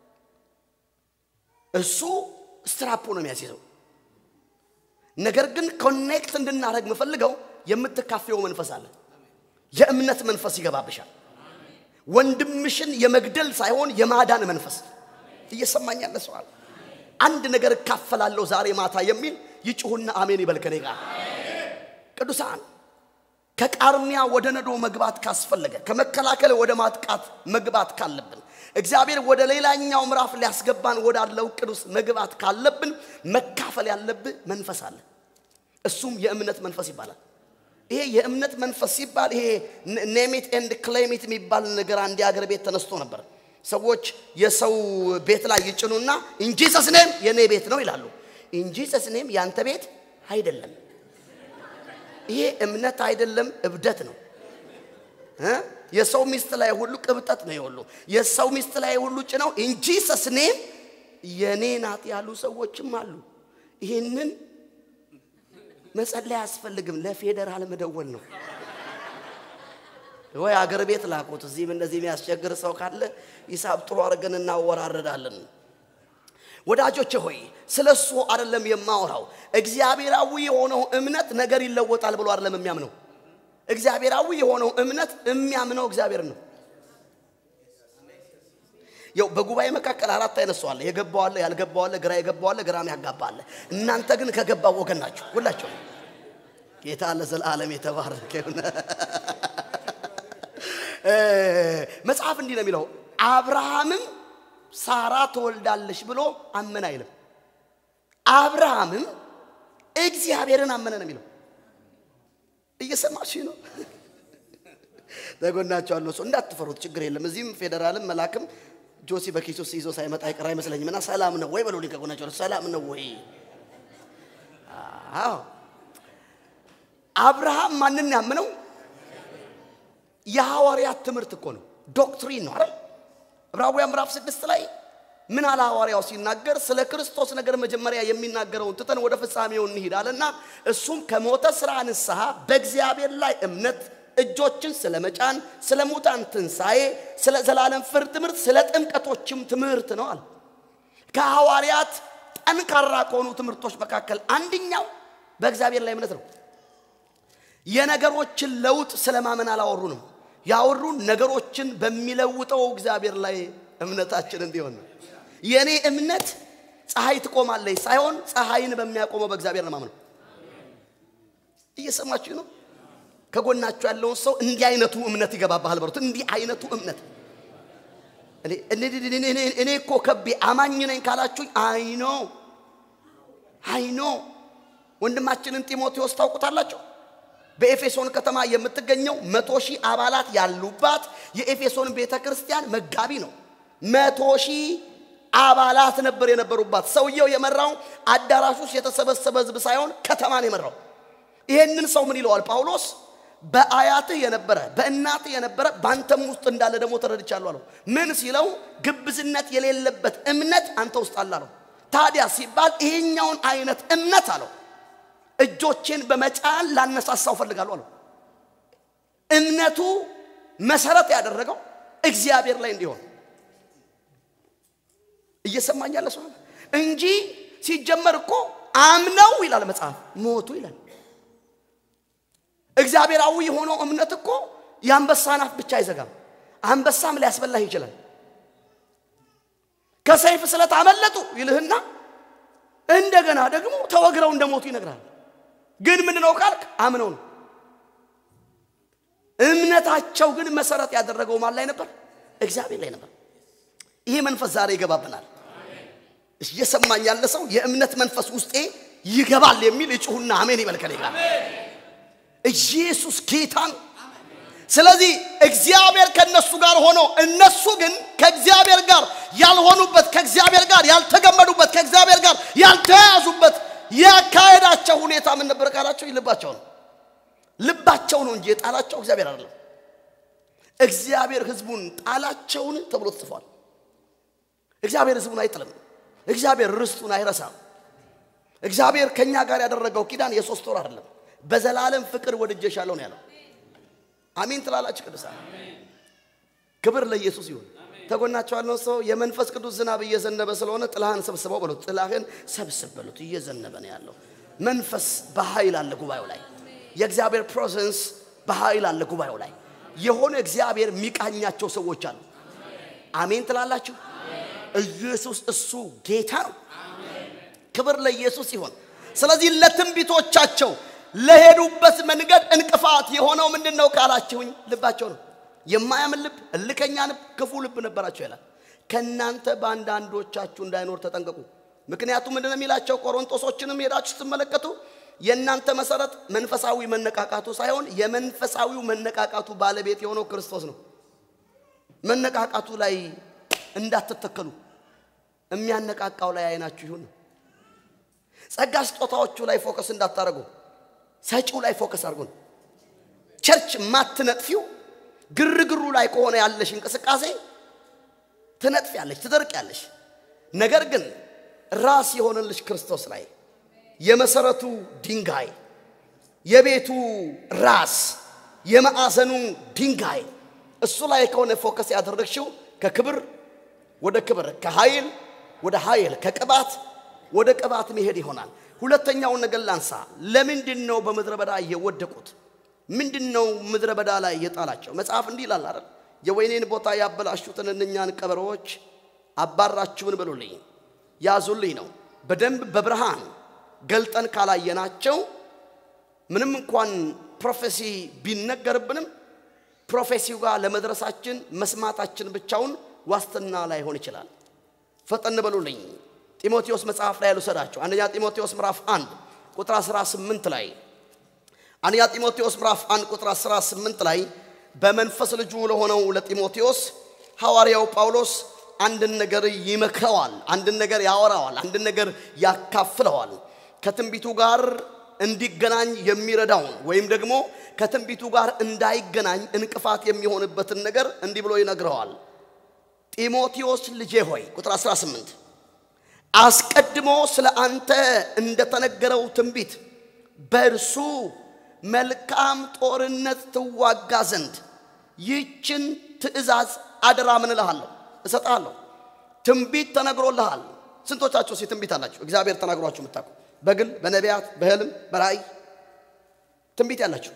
Speaker 1: እሱ ስትራፖ ነው የሚያስይዘው ነገር ግን ኮኔክት እንድናረግ መፈልገው የምትካፈው መንፈስ አለ የእምነት መንፈስ ይገባብሻል ወንድምሽን የመግደል ሳይሆን የማዳን መንፈስ እየሰማኝ ያለ ሰው አለ አንድ ነገር ካፈላለው ዛሬ ማታ የሚል ይጭሁና አሜን ይበል ከኔ ጋር ቅዱሳን ከቃርሚያ ወደ ነዶ መግባት ካስፈለገ ከመከላከል ወደ ማጥቃት መግባት ካለብን እግዚአብሔር ወደ ሌላኛው ምዕራፍ ሊያስገባን ወዳለው ቅዱስ መግባት ካለብን መካፈል ያለብን መንፈስ አለ እሱም የእምነት መንፈስ ይባላል ይሄ የእምነት መንፈስ ሲባል ይሄ ኔም ኢት ኤንድ ክሌም ኢት የሚባል ነገር አንድ ያገር ቤት ተነስቶ ነበር ሰዎች የሰው ቤት ላይ ይጭኑና ኢን ጂሰስ ኔም የኔ ቤት ነው ይላሉ ኢን ጂሰስ ኔም ያንተ ቤት አይደለም ይሄ እምነት አይደለም እብደት ነው እ የሰው ሚስት ላይ ሁሉ ቅብጠት ነው ይወሉ የሰው ሚስት ላይ ሁሉ ጭነው ኢን ጂሰስ ኔም የኔ ናት ያሉ ሰዎችም አሉ ይሄንን መጸለይ ያስፈልግም ለፌደራል መደወል ነው ወይ አገር ቤት ላቆት እዚህ እንደዚህ የሚያስቸግር ሰው ካለ ሂሳብ ጥሩ አርገን እናወራረዳለን ወዳጆቼ ሆይ ስለሱ አይደለም የማወራው እግዚአብሔራዊ የሆነው እምነት ነገር ይለወጣል ብሎ አይደለም የሚያምነው እግዚአብሔራዊ የሆነው እምነት የሚያምነው እግዚአብሔር ነው ያው በጉባኤ መካከል አራት አይነት ሰው አለ የገባው አለ ያልገባው አለ ግራ የገባው አለ ግራም ያጋባል እናንተ ግን ከገባው ወገን ናችሁ ሁላችሁ ጌታ ለዘላለም የተባረከ ይሁን መጽሐፍ እንዲህ ነው የሚለው አብርሃምም ሳራ ተወልዳለች ብሎ አመነ አይልም አብርሃምም እግዚአብሔርን አመነ ነው የሚለው እየሰማሽ ነው ደጎናቸው አለው ሰው እንዳትፈሩት ችግር የለም እዚህም ፌደራልም መላክም ጆሲ በኪሱስ ይዞ ሳይመጣ አይቀር አይመስለኝምና ሰላም ነው ወይ በሉልኝ ከጎናቸው ሰላም ነው ወይ አዎ አብርሃም ማንንም ያመነው የሐዋርያት ትምህርት እኮ ነው ዶክትሪን ነው አይደል ዕብራውያን ምዕራፍ ስድስት ላይ ምን አለ ሐዋርያው ሲናገር ስለ ክርስቶስ ነገር መጀመሪያ የሚናገረው ትተን ወደ ፍጻሜው እንሄዳለና እሱም ከሞተ ስራ ንስሐ በእግዚአብሔር ላይ እምነት እጆችን ስለመጫን ስለ ሙታን ትንሳኤ ስለ ዘላለም ፍርድ ትምህርት ስለ ጥምቀቶችም ትምህርት ነው አለ ከሐዋርያት ጠንካራ ከሆኑ ትምህርቶች መካከል አንደኛው በእግዚአብሔር ላይ እምነት ነው የነገሮችን ለውጥ ስለማመን አላወሩንም ያወሩን ነገሮችን በሚለውጠው እግዚአብሔር ላይ እምነታችን እንዲሆን ነው የኔ እምነት ፀሐይ ትቆማለች ሳይሆን ፀሐይን በሚያቆመው በእግዚአብሔር ነው ማመን እየሰማችሁ ነው ከጎናችሁ ያለው ሰው እንዲህ አይነቱ እምነት ይገባባል በሩት እንዲህ አይነቱ እምነት እኔ እኔ እኔ እኮ ከቤ አማኝ ነኝ ካላችሁ አይ ኖ አይ ኖ ወንድማችንን ጢሞቴዎስ ታውቁታላችሁ በኤፌሶን ከተማ የምትገኘው መቶ ሺህ አባላት ያሉባት የኤፌሶን ቤተክርስቲያን መጋቢ ነው መቶ ሺህ አባላት ነበር የነበሩባት ሰውየው የመራው አዳራሽ ውስጥ የተሰበሰበ ህዝብ ሳይሆን ከተማን የመራው ይሄንን ሰው ምን ይለዋል ጳውሎስ በአያትህ የነበረ በእናትህ የነበረ ባንተም ውስጥ እንዳለ ደሞ ተረድቻለሁ አለው ምን ሲለው ግብዝነት የሌለበት እምነት አንተ ውስጥ አለ አለው ታዲያ ሲባል ይሄኛውን አይነት እምነት አለው እጆችን በመጫን ላነሳሳው ፈልጋለሁ አለው እምነቱ መሰረት ያደረገው እግዚአብሔር ላይ እንዲሆን እየሰማኛለ ሰው እንጂ ሲጀመር እኮ አምነው ይላል መጽሐፍ ሞቱ ይላል እግዚአብሔራዊ ሆኖ እምነት እኮ ያንበሳን አፍ ብቻ አይዘጋም አንበሳም ሊያስበላህ ይችላል ከሰይፍ ስለት አመለጡ ይልህና እንደገና ደግሞ ተወግረው እንደሞቱ ይነግራል ግን ምን ነው ካልክ አምነው ነው እምነታቸው ግን መሰረት ያደረገው ማን ላይ ነበር እግዚአብሔር ላይ ነበር ይሄ መንፈስ ዛሬ ይገባብናል እሺ እየሰማኝ ያለ ሰው የእምነት መንፈስ ውስጤ ይገባል የሚል እጩሁና አሜን ይበልከል ይላል ኢየሱስ ጌታን ስለዚህ እግዚአብሔር ከነሱ ጋር ሆኖ እነሱ ግን ከእግዚአብሔር ጋር ያልሆኑበት ከእግዚአብሔር ጋር ያልተገመዱበት ከእግዚአብሔር ጋር ያልተያዙበት ያካሄዳቸው ሁኔታ ምን ነበር ካላችሁ ይልባቸው ነው ልባቸው ነው እንጂ ጣላቸው እግዚአብሔር አይደለም እግዚአብሔር ህዝቡን ጣላቸውን ተብሎ ተጽፏል እግዚአብሔር ህዝቡን አይጥልም እግዚአብሔር ርስቱን አይረሳም እግዚአብሔር ከኛ ጋር ያደረገው ኪዳን የሶስት ወር አይደለም በዘላለም ፍቅር ወድጄሻለሁ ነው ያለው አሜን ትላላችሁ ቅዱሳን ክብር ለኢየሱስ ይሁን ተጎናቸው ያለው ሰው የመንፈስ ቅዱስ ዝናብ እየዘነበ ስለሆነ ጥላህን ሰብስበው በሉት ጥላህን ሰብስብ በሉት እየዘነበ ነው ያለው መንፈስ በኃይል አለ ጉባኤው ላይ የእግዚአብሔር ፕሬዘንስ በኃይል አለ ጉባኤው ላይ የሆነ እግዚአብሔር ሚቃኛቸው ሰዎች አሉ አሜን ትላላችሁ ኢየሱስ እሱ ጌታ ነው ክብር ለኢየሱስ ይሁን ስለዚህ ለትንቢቶቻቸው ለሄዱበት መንገድ እንቅፋት የሆነው ምንድነው ካላችሁኝ ልባቸው ነው የማያምን ልብ እልከኛ ልብ ክፉ ልብ ነበራቸው ይላል ከናንተ ባንዳንዶቻችሁ እንዳይኖር ተጠንቀቁ ምክንያቱም ምንድነው የሚላቸው ቆሮንቶሶችንም ሄዳችሁ ስትመለከቱ የናንተ መሰረት መንፈሳዊ መነቃቃቱ ሳይሆን የመንፈሳዊው መነቃቃቱ ባለቤት የሆነው ክርስቶስ ነው መነቃቃቱ ላይ እንዳትተከሉ የሚያነቃቃው ላይ አይናችሁ ይሁን ጸጋ ስጦታዎቹ ላይ ፎከስ እንዳታረጉ ሰጪው ላይ ፎከስ አድርጉ ቸርች ማትነጥፊው ግርግሩ ላይ ከሆነ ያለሽ እንቅስቃሴ ትነጥፊያለሽ ትደርቂያለሽ ነገር ግን ራስ የሆነልሽ ክርስቶስ ላይ የመሰረቱ ድንጋይ የቤቱ ራስ የማዕዘኑ ድንጋይ እሱ ላይ ከሆነ ፎከስ ያደረግሽው ከክብር ወደ ክብር ከኃይል ወደ ኃይል ከቅባት ወደ ቅባት መሄድ ይሆናል ሁለተኛው ነገር ላንሳ ለምንድነው በመድረ በዳ የወደቁት ምንድነው ምድረ በዳ ላይ የጣላቸው መጽሐፍ እንዲህ ይላል አይደል የወይኔን ቦታ ያበላሹትን እነኛን ቀበሮች አባራችሁን ብሉልኝ ያዙልኝ ነው በደንብ በብርሃን ገልጠን ካላየናቸው ምንም እንኳን ፕሮፌሲ ቢነገርብንም ፕሮፌሲው ጋር ለመድረሳችን መስማታችን ብቻውን ዋስትና ላይ ሆነ ይችላል ፈጠን ብሉልኝ ጢሞቴዎስ መጽሐፍ ላይ ያሉሰዳቸው አንደኛ ጢሞቴዎስ ምዕራፍ አንድ ቁጥር አስራ ስምንት ላይ አንደኛ ጢሞቴዎስ ምዕራፍ አንድ ቁጥር አስራ ስምንት ላይ በመንፈስ ልጁ ለሆነው ለጢሞቴዎስ ሐዋርያው ጳውሎስ አንድ ነገር ይመክረዋል አንድ ነገር ያወራዋል አንድ ነገር ያካፍለዋል ከትንቢቱ ጋር እንዲገናኝ የሚረዳው ወይም ደግሞ ከትንቢቱ ጋር እንዳይገናኝ እንቅፋት የሚሆንበትን ነገር እንዲህ ብሎ ይነግረዋል ጢሞቴዎስ ልጄ ሆይ ቁጥር አስራ ስምንት አስቀድሞ ስለ አንተ እንደተነገረው ትንቢት በእርሱ መልካም ጦርነት ትዋጋ ዘንድ ይችን ትእዛዝ አደራ ምን እልሃለሁ እሰጣለሁ ትንቢት ተነግሮልሃል ስንቶቻችሁ ሲትንቢት አላችሁ እግዚአብሔር ተናግሯችሁ መጣቁ በግል በነቢያት በህልም በራእይ ትንቢት ያላችሁ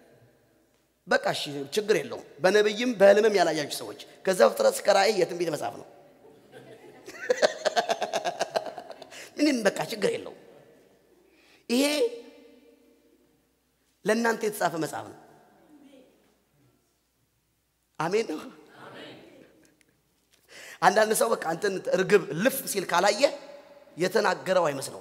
Speaker 1: በቃሽ ችግር የለው በነብይም በህልምም ያላያችሁ ሰዎች ከዛ ፍጥረት ከራእይ የትንቢት መጽሐፍ ነው ምንም በቃ ችግር የለው ይሄ ለእናንተ የተጻፈ መጽሐፍ ነው አሜን ነው አንዳንድ ሰው በቃ አንተን እርግብ ልፍ ሲል ካላየ የተናገረው አይመስለው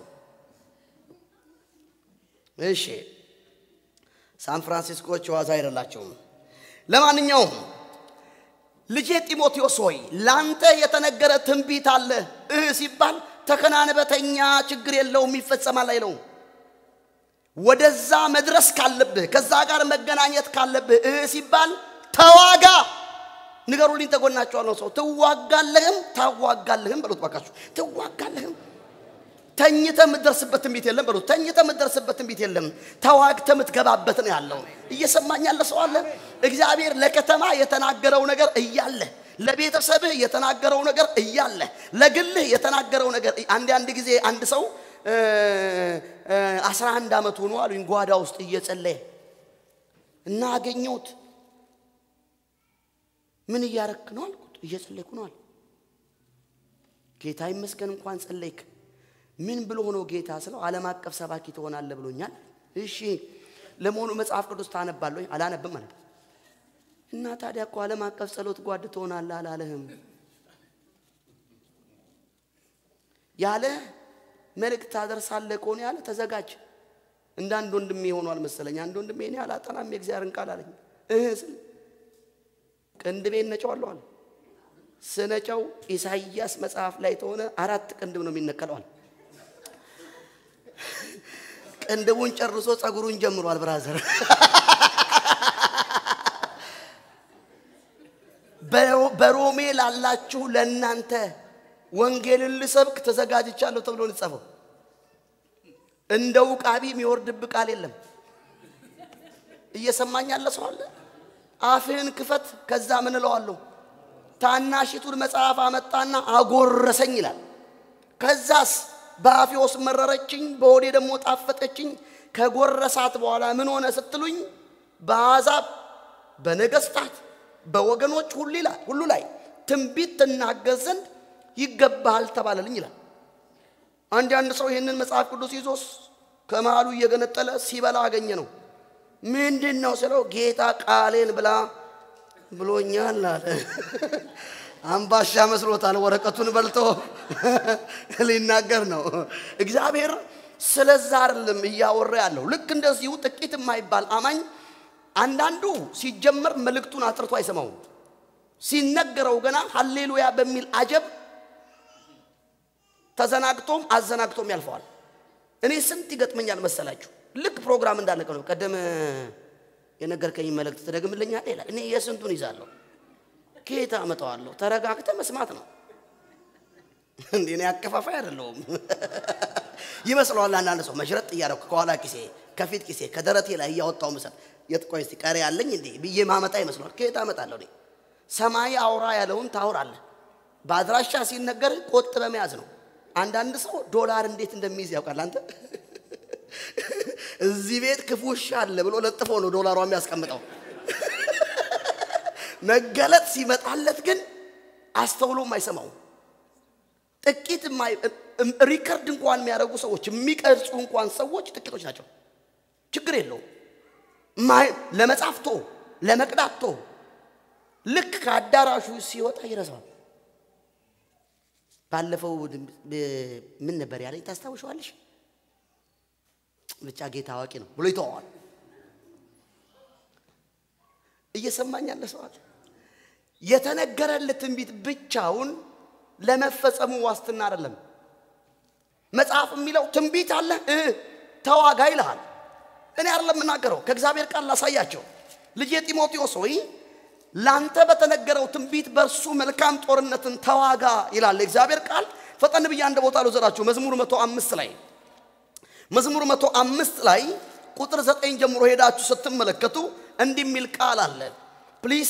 Speaker 1: እሺ ሳን ፍራንሲስኮች ዋዛ አይደላቸው ለማንኛውም ልጄ ጢሞቴዎስ ሆይ ላንተ የተነገረ ትንቢት አለ እህ ሲባል ተከናነበተኛ ችግር የለውም ይፈጸማል አይለው ወደዛ መድረስ ካለብህ ከዛ ጋር መገናኘት ካለብህ እህ ሲባል ተዋጋ ንገሩልኝ ተጎናቸው ነው ሰው ተዋጋለህም ታዋጋለህም በሉት ባካችሁ ተዋጋለህም ተኝተ ምትደርስበት ትንቢት የለም በሉት ተኝተ ምትደርስበት ትንቢት የለም ተዋግተ ምትገባበት ነው ያለው እየሰማኝ ያለ ሰው አለ እግዚአብሔር ለከተማ የተናገረው ነገር እያለ ለቤተሰብህ የተናገረው ነገር እያለ ለግልህ የተናገረው ነገር አንድ አንድ ጊዜ አንድ ሰው አስራ አንድ አመት ሆኖ አሉኝ ጓዳ ውስጥ እየጸለየ እና አገኘሁት ምን እያረክ ነው አልኩት እየጸለይኩ ነው አለ ጌታ ይመስገን እንኳን ጸለይክ ምን ብሎ ሆኖ ጌታ ስለው ዓለም አቀፍ ሰባኪ ትሆናለህ ብሎኛል እሺ ለሞኑ መጽሐፍ ቅዱስ ታነባለህ ወይ አላነብም ማለት እና ታዲያ እኮ ዓለም አቀፍ ጸሎት ጓድ ትሆናለህ አላለህም ያለ መልእክት ታደርሳለህ ኮን ያለ ተዘጋጅ እንዳንድ ወንድሜ ሆኗል መሰለኝ አንድ ወንድሜ እኔ አላጠናም የእግዚአብሔርን ቃል አለኝ እህ ቅንድቤን ነጨዋለሁ አለ ስነጨው ኢሳይያስ መጽሐፍ ላይ ተሆነ አራት ቅንድብ ነው የሚነከለው አለ ቅንድቡን ጨርሶ ጸጉሩን ጀምሯል ብራዘር በሮሜ ላላችሁ ለእናንተ ወንጌልን ልሰብክ ተዘጋጅቻለሁ ተብሎ ንጻፈው እንደው ቃቢ የሚወርድብ ቃል የለም እየሰማኝ ያለ ሰው አለ አፍህን ክፈት ከዛ ምን እለዋለሁ ታናሽቱን መጽሐፍ አመጣና አጎረሰኝ ይላል ከዛስ በአፊዎስ መረረችኝ በወዴ ደሞ ጣፈጠችኝ ከጎረሳት በኋላ ምን ሆነ ስትሉኝ በአዛብ በነገስታት በወገኖች ሁሉ ላይ ሁሉ ላይ ትንቢት ተናገር ዘንድ ይገባል ተባለልኝ ይላል አንድ አንድ ሰው ይሄንን መጽሐፍ ቅዱስ ይዞስ ከመሃሉ እየገነጠለ ሲበላ አገኘ ነው። ምንድነው ስለው ጌታ ቃሌን ብላ ብሎኛል አለ። አምባሻ መስሎታል ወረቀቱን በልቶ ሊናገር ነው። እግዚአብሔር ስለዛ አይደለም እያወራ ያለው። ልክ እንደዚሁ ጥቂት የማይባል አማኝ አንዳንዱ ሲጀመር መልእክቱን አጥርቶ አይሰማው ሲነገረው ገና ሃሌሉያ በሚል አጀብ ተዘናግቶም አዘናግቶም ያልፈዋል። እኔ ስንት ይገጥመኛል መሰላችሁ ልክ ፕሮግራም እንዳለቀ ነው ቀደም የነገርከኝ መልእክት ተደግምልኛል ይላል። እኔ የስንቱን ይዛለሁ ጌታ አመጣዋለሁ ተረጋግተ መስማት ነው እንዴ እኔ አከፋፋይ አይደለም ይመስላል አንዳንድ ሰው መሽረጥ ያረኩ ከኋላ ኪሴ ከፊት ኪሴ ከደረቴ ላይ ያወጣው መሰል የትቆይስ ቀሪ ያለኝ እንዴ ብዬ ማመጣ ይመስላል። ጌታ አመጣለሁ እኔ ሰማይ አውራ ያለውን ታውራለ ባድራሻ ሲነገር ቆጥ በመያዝ ነው። አንዳንድ ሰው ዶላር እንዴት እንደሚይዝ ያውቃል። አንተ እዚህ ቤት ክፉሽ አለ ብሎ ለጥፎ ነው ዶላሯን የሚያስቀምጠው። መገለጥ ሲመጣለት ግን አስተውሎም አይሰማው። ጥቂት ማይ ሪከርድ እንኳን የሚያደርጉ ሰዎች የሚቀርጹ እንኳን ሰዎች ጥቂቶች ናቸው። ችግር የለው ማይ ለመጻፍቶ ለመቅዳቶ ልክ ከአዳራሹ ሲወጣ ይረሳል። ባለፈው ምን ነበር ያለኝ ታስታውሻለሽ? ብቻ ጌታ አዋቂ ነው ብሎ ይተዋል። እየሰማኝ ያለ ሰው የተነገረለት ትንቢት ብቻውን ለመፈጸሙ ዋስትና አይደለም። መጽሐፍ የሚለው ትንቢት አለ ተዋጋ ይላል። እኔ አይደለም እናገረው ከእግዚአብሔር ቃል ላሳያቸው። ልጄ ጢሞቴዎስ ሆይ ላንተ በተነገረው ትንቢት በርሱ መልካም ጦርነትን ተዋጋ ይላል እግዚአብሔር ቃል። ፈጠን ብዬ አንድ ቦታ ልዘራችሁ መዝሙር መቶ አምስት ላይ መዝሙር መቶ አምስት ላይ ቁጥር ዘጠኝ ጀምሮ ሄዳችሁ ስትመለከቱ እንዲህ የሚል ቃል አለ። ፕሊስ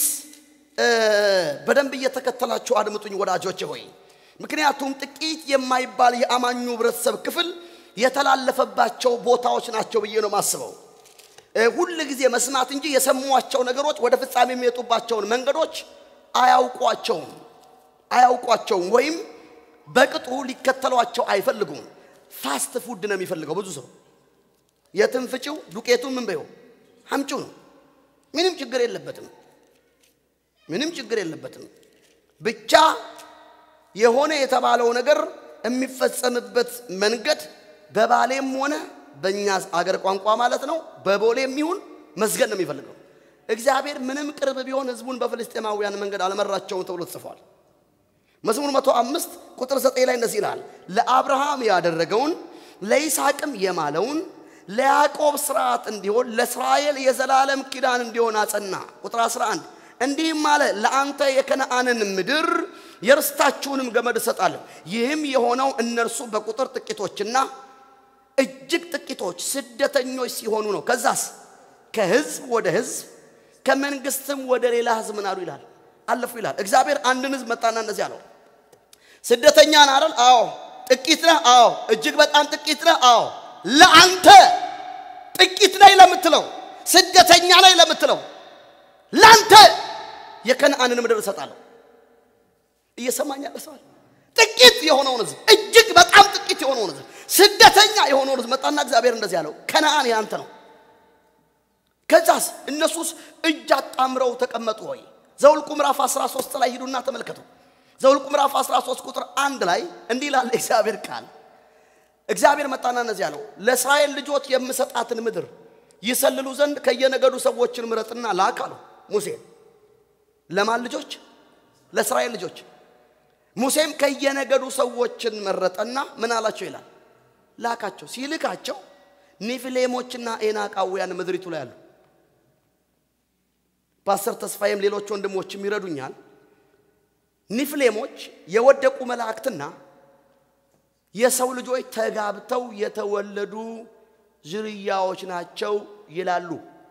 Speaker 1: በደንብ እየተከተላችሁ አድምጡኝ ወዳጆቼ ሆይ። ምክንያቱም ጥቂት የማይባል የአማኙ ህብረተሰብ ክፍል የተላለፈባቸው ቦታዎች ናቸው ብዬ ነው ማስበው። ሁሉ ጊዜ መስማት እንጂ የሰሟቸው ነገሮች ወደ ፍጻሜ የሚመጡባቸውን መንገዶች አያውቋቸውም አያውቋቸውም ወይም በቅጡ ሊከተሏቸው አይፈልጉም። ፋስት ፉድ ነው የሚፈልገው ብዙ ሰው። የትንፍጪው ዱቄቱ ምን በየው አምጪው ነው። ምንም ችግር የለበትም ምንም ችግር የለበትም። ብቻ የሆነ የተባለው ነገር የሚፈጸምበት መንገድ በባሌም ሆነ በእኛ አገር ቋንቋ ማለት ነው በቦሌም ይሁን መስገድ ነው የሚፈልገው። እግዚአብሔር ምንም ቅርብ ቢሆን ህዝቡን በፍልስጤማውያን መንገድ አልመራቸውም ተብሎ ተጽፏል። መዝሙር መቶ አምስት ቁጥር ዘጠኝ ላይ እንደዚህ ይላል ለአብርሃም ያደረገውን ለይስሐቅም የማለውን ለያዕቆብ ሥርዓት እንዲሆን ለእስራኤል የዘላለም ኪዳን እንዲሆን አጸና። ቁጥር አስራ አንድ እንዲህም አለ ለአንተ የከነዓንን ምድር የርስታችሁንም ገመድ እሰጣለሁ። ይህም የሆነው እነርሱ በቁጥር ጥቂቶችና እጅግ ጥቂቶች ስደተኞች ሲሆኑ ነው። ከዛስ ከህዝብ ወደ ህዝብ ከመንግስትም ወደ ሌላ ህዝብ ምን አሉ ይላል አለፉ ይላል። እግዚአብሔር አንድን ህዝብ መጣና እንደዚህ አለው ስደተኛ ነህ አይደል? አዎ። ጥቂት ነህ? አዎ። እጅግ በጣም ጥቂት ነህ? አዎ። ለአንተ ጥቂት ነህ ለምትለው ስደተኛ ነህ ለምትለው ላንተ የከነዓንን ምድር እሰጣለሁ። እየሰማኝ ያለ ሰው ጥቂት የሆነውን ህዝብ እጅግ በጣም ጥቂት የሆነውን ህዝብ ስደተኛ የሆነውን ህዝብ መጣና እግዚአብሔር እንደዚህ ያለው ከነዓን ያንተ ነው። ከዛስ እነሱስ እጅ አጣምረው ተቀመጡ ወይ? ዘውልቁ ምዕራፍ አስራ ሶስት ላይ ሂዱና ተመልከቱ። ዘውልቁ ምዕራፍ አስራ ሶስት ቁጥር አንድ ላይ እንዲህ ይላል እግዚአብሔር ቃል። እግዚአብሔር መጣና እንደዚህ ያለው ለእስራኤል ልጆች የምሰጣትን ምድር ይሰልሉ ዘንድ ከየነገዱ ሰዎችን ምረጥና ላክ አለው ሙሴ። ለማን ልጆች? ለእስራኤል ልጆች። ሙሴም ከየነገዱ ሰዎችን መረጠና ምን አላቸው ይላል ላካቸው። ሲልካቸው ኒፍሌሞችና ኤናቃውያን ምድሪቱ ላይ አሉ። ፓስተር ተስፋዬም ሌሎች ወንድሞችም ይረዱኛል። ኒፍሌሞች የወደቁ መላእክትና የሰው ልጆች ተጋብተው የተወለዱ ዝርያዎች ናቸው ይላሉ።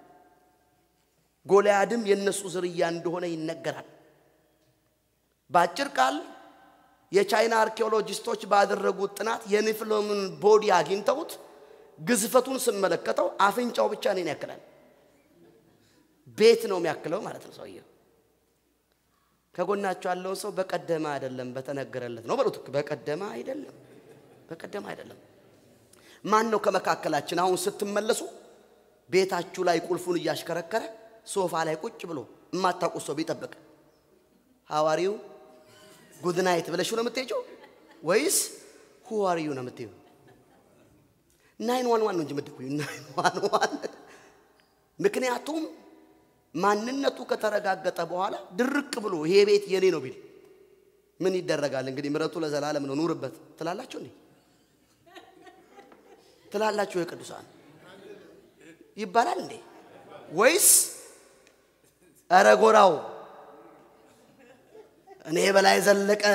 Speaker 1: ጎልያድም የነሱ ዝርያ እንደሆነ ይነገራል። ባጭር ቃል የቻይና አርኪኦሎጂስቶች ባደረጉት ጥናት የኒፍሌምን ቦዲ አግኝተውት ግዝፈቱን ስመለከተው አፍንጫው ብቻ ነው ያክላል። ቤት ነው የሚያክለው ማለት ነው ሰውየው። ከጎናቸው ያለው ሰው በቀደማ አይደለም በተነገረለት ነው በሉት። በቀደማ አይደለም በቀደማ አይደለም። ማን ነው ከመካከላችን አሁን ስትመለሱ ቤታችሁ ላይ ቁልፉን እያሽከረከረ ሶፋ ላይ ቁጭ ብሎ የማታውቁ ሰው ቢጠብቅ ሐዋሪው ጉድ ናይት ብለሽ ነው የምትሄጂው ወይስ who are you ነው የምትይው? nine one one ነው እንጂ የምትደውይው nine one one። ምክንያቱም ማንነቱ ከተረጋገጠ በኋላ ድርቅ ብሎ ይሄ ቤት የኔ ነው ቢል ምን ይደረጋል? እንግዲህ ምሕረቱ ለዘላለም ነው ኑርበት ትላላችሁ እንዴ? ትላላችሁ የቅዱሳን ይባላል እንዴ? ወይስ አረጎራው እኔ በላይ ዘለቀ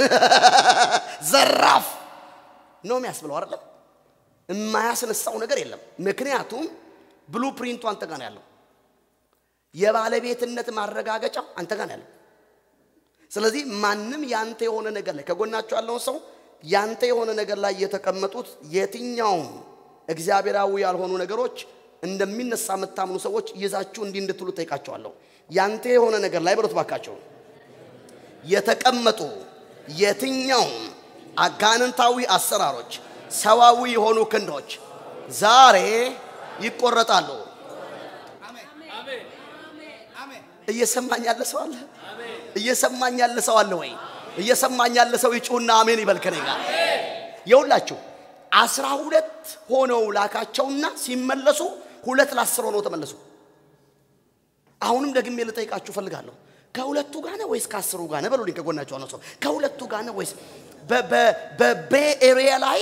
Speaker 1: ዘራፍ ነው የሚያስብለው አይደለም? የማያስነሳው ነገር የለም። ምክንያቱም ብሉ ፕሪንቱ አንተ ጋር ነው ያለው። የባለቤትነት ማረጋገጫው አንተ ጋር ነው ያለው። ስለዚህ ማንም ያንተ የሆነ ነገር ላይ ከጎናችሁ ያለው ሰው ያንተ የሆነ ነገር ላይ የተቀመጡት የትኛው እግዚአብሔራዊ ያልሆኑ ነገሮች እንደሚነሳ መታምኑ ሰዎች ይዛችሁ እንዲህ እንድትሉ ጠይቃቸዋለሁ። ያንተ የሆነ ነገር ላይ ብሎት ባካቸው የተቀመጡ የትኛው አጋንንታዊ አሰራሮች ሰዋዊ የሆኑ ክንዶች ዛሬ ይቆረጣሉ። አሜን አሜን አሜን። እየሰማኝ ያለ ሰው አለ? እየሰማኝ ያለ ሰው አለ ወይ? እየሰማኝ ያለ ሰው ይጩና አሜን ይበል ከኔ ጋር። ይውላችሁ አስራ ሁለት ሆነው ላካቸውና ሲመለሱ ሁለት ለአስር ሆነው ተመለሱ። አሁንም ደግሜ ልጠይቃችሁ ፈልጋለሁ። ከሁለቱ ጋር ነው ወይስ ከአስሩ ጋር ነው? በሉልኝ ከጎናችሁ ያለው ሰው ከሁለቱ ጋር ነው ወይስ በቤ ኤሪያ ላይ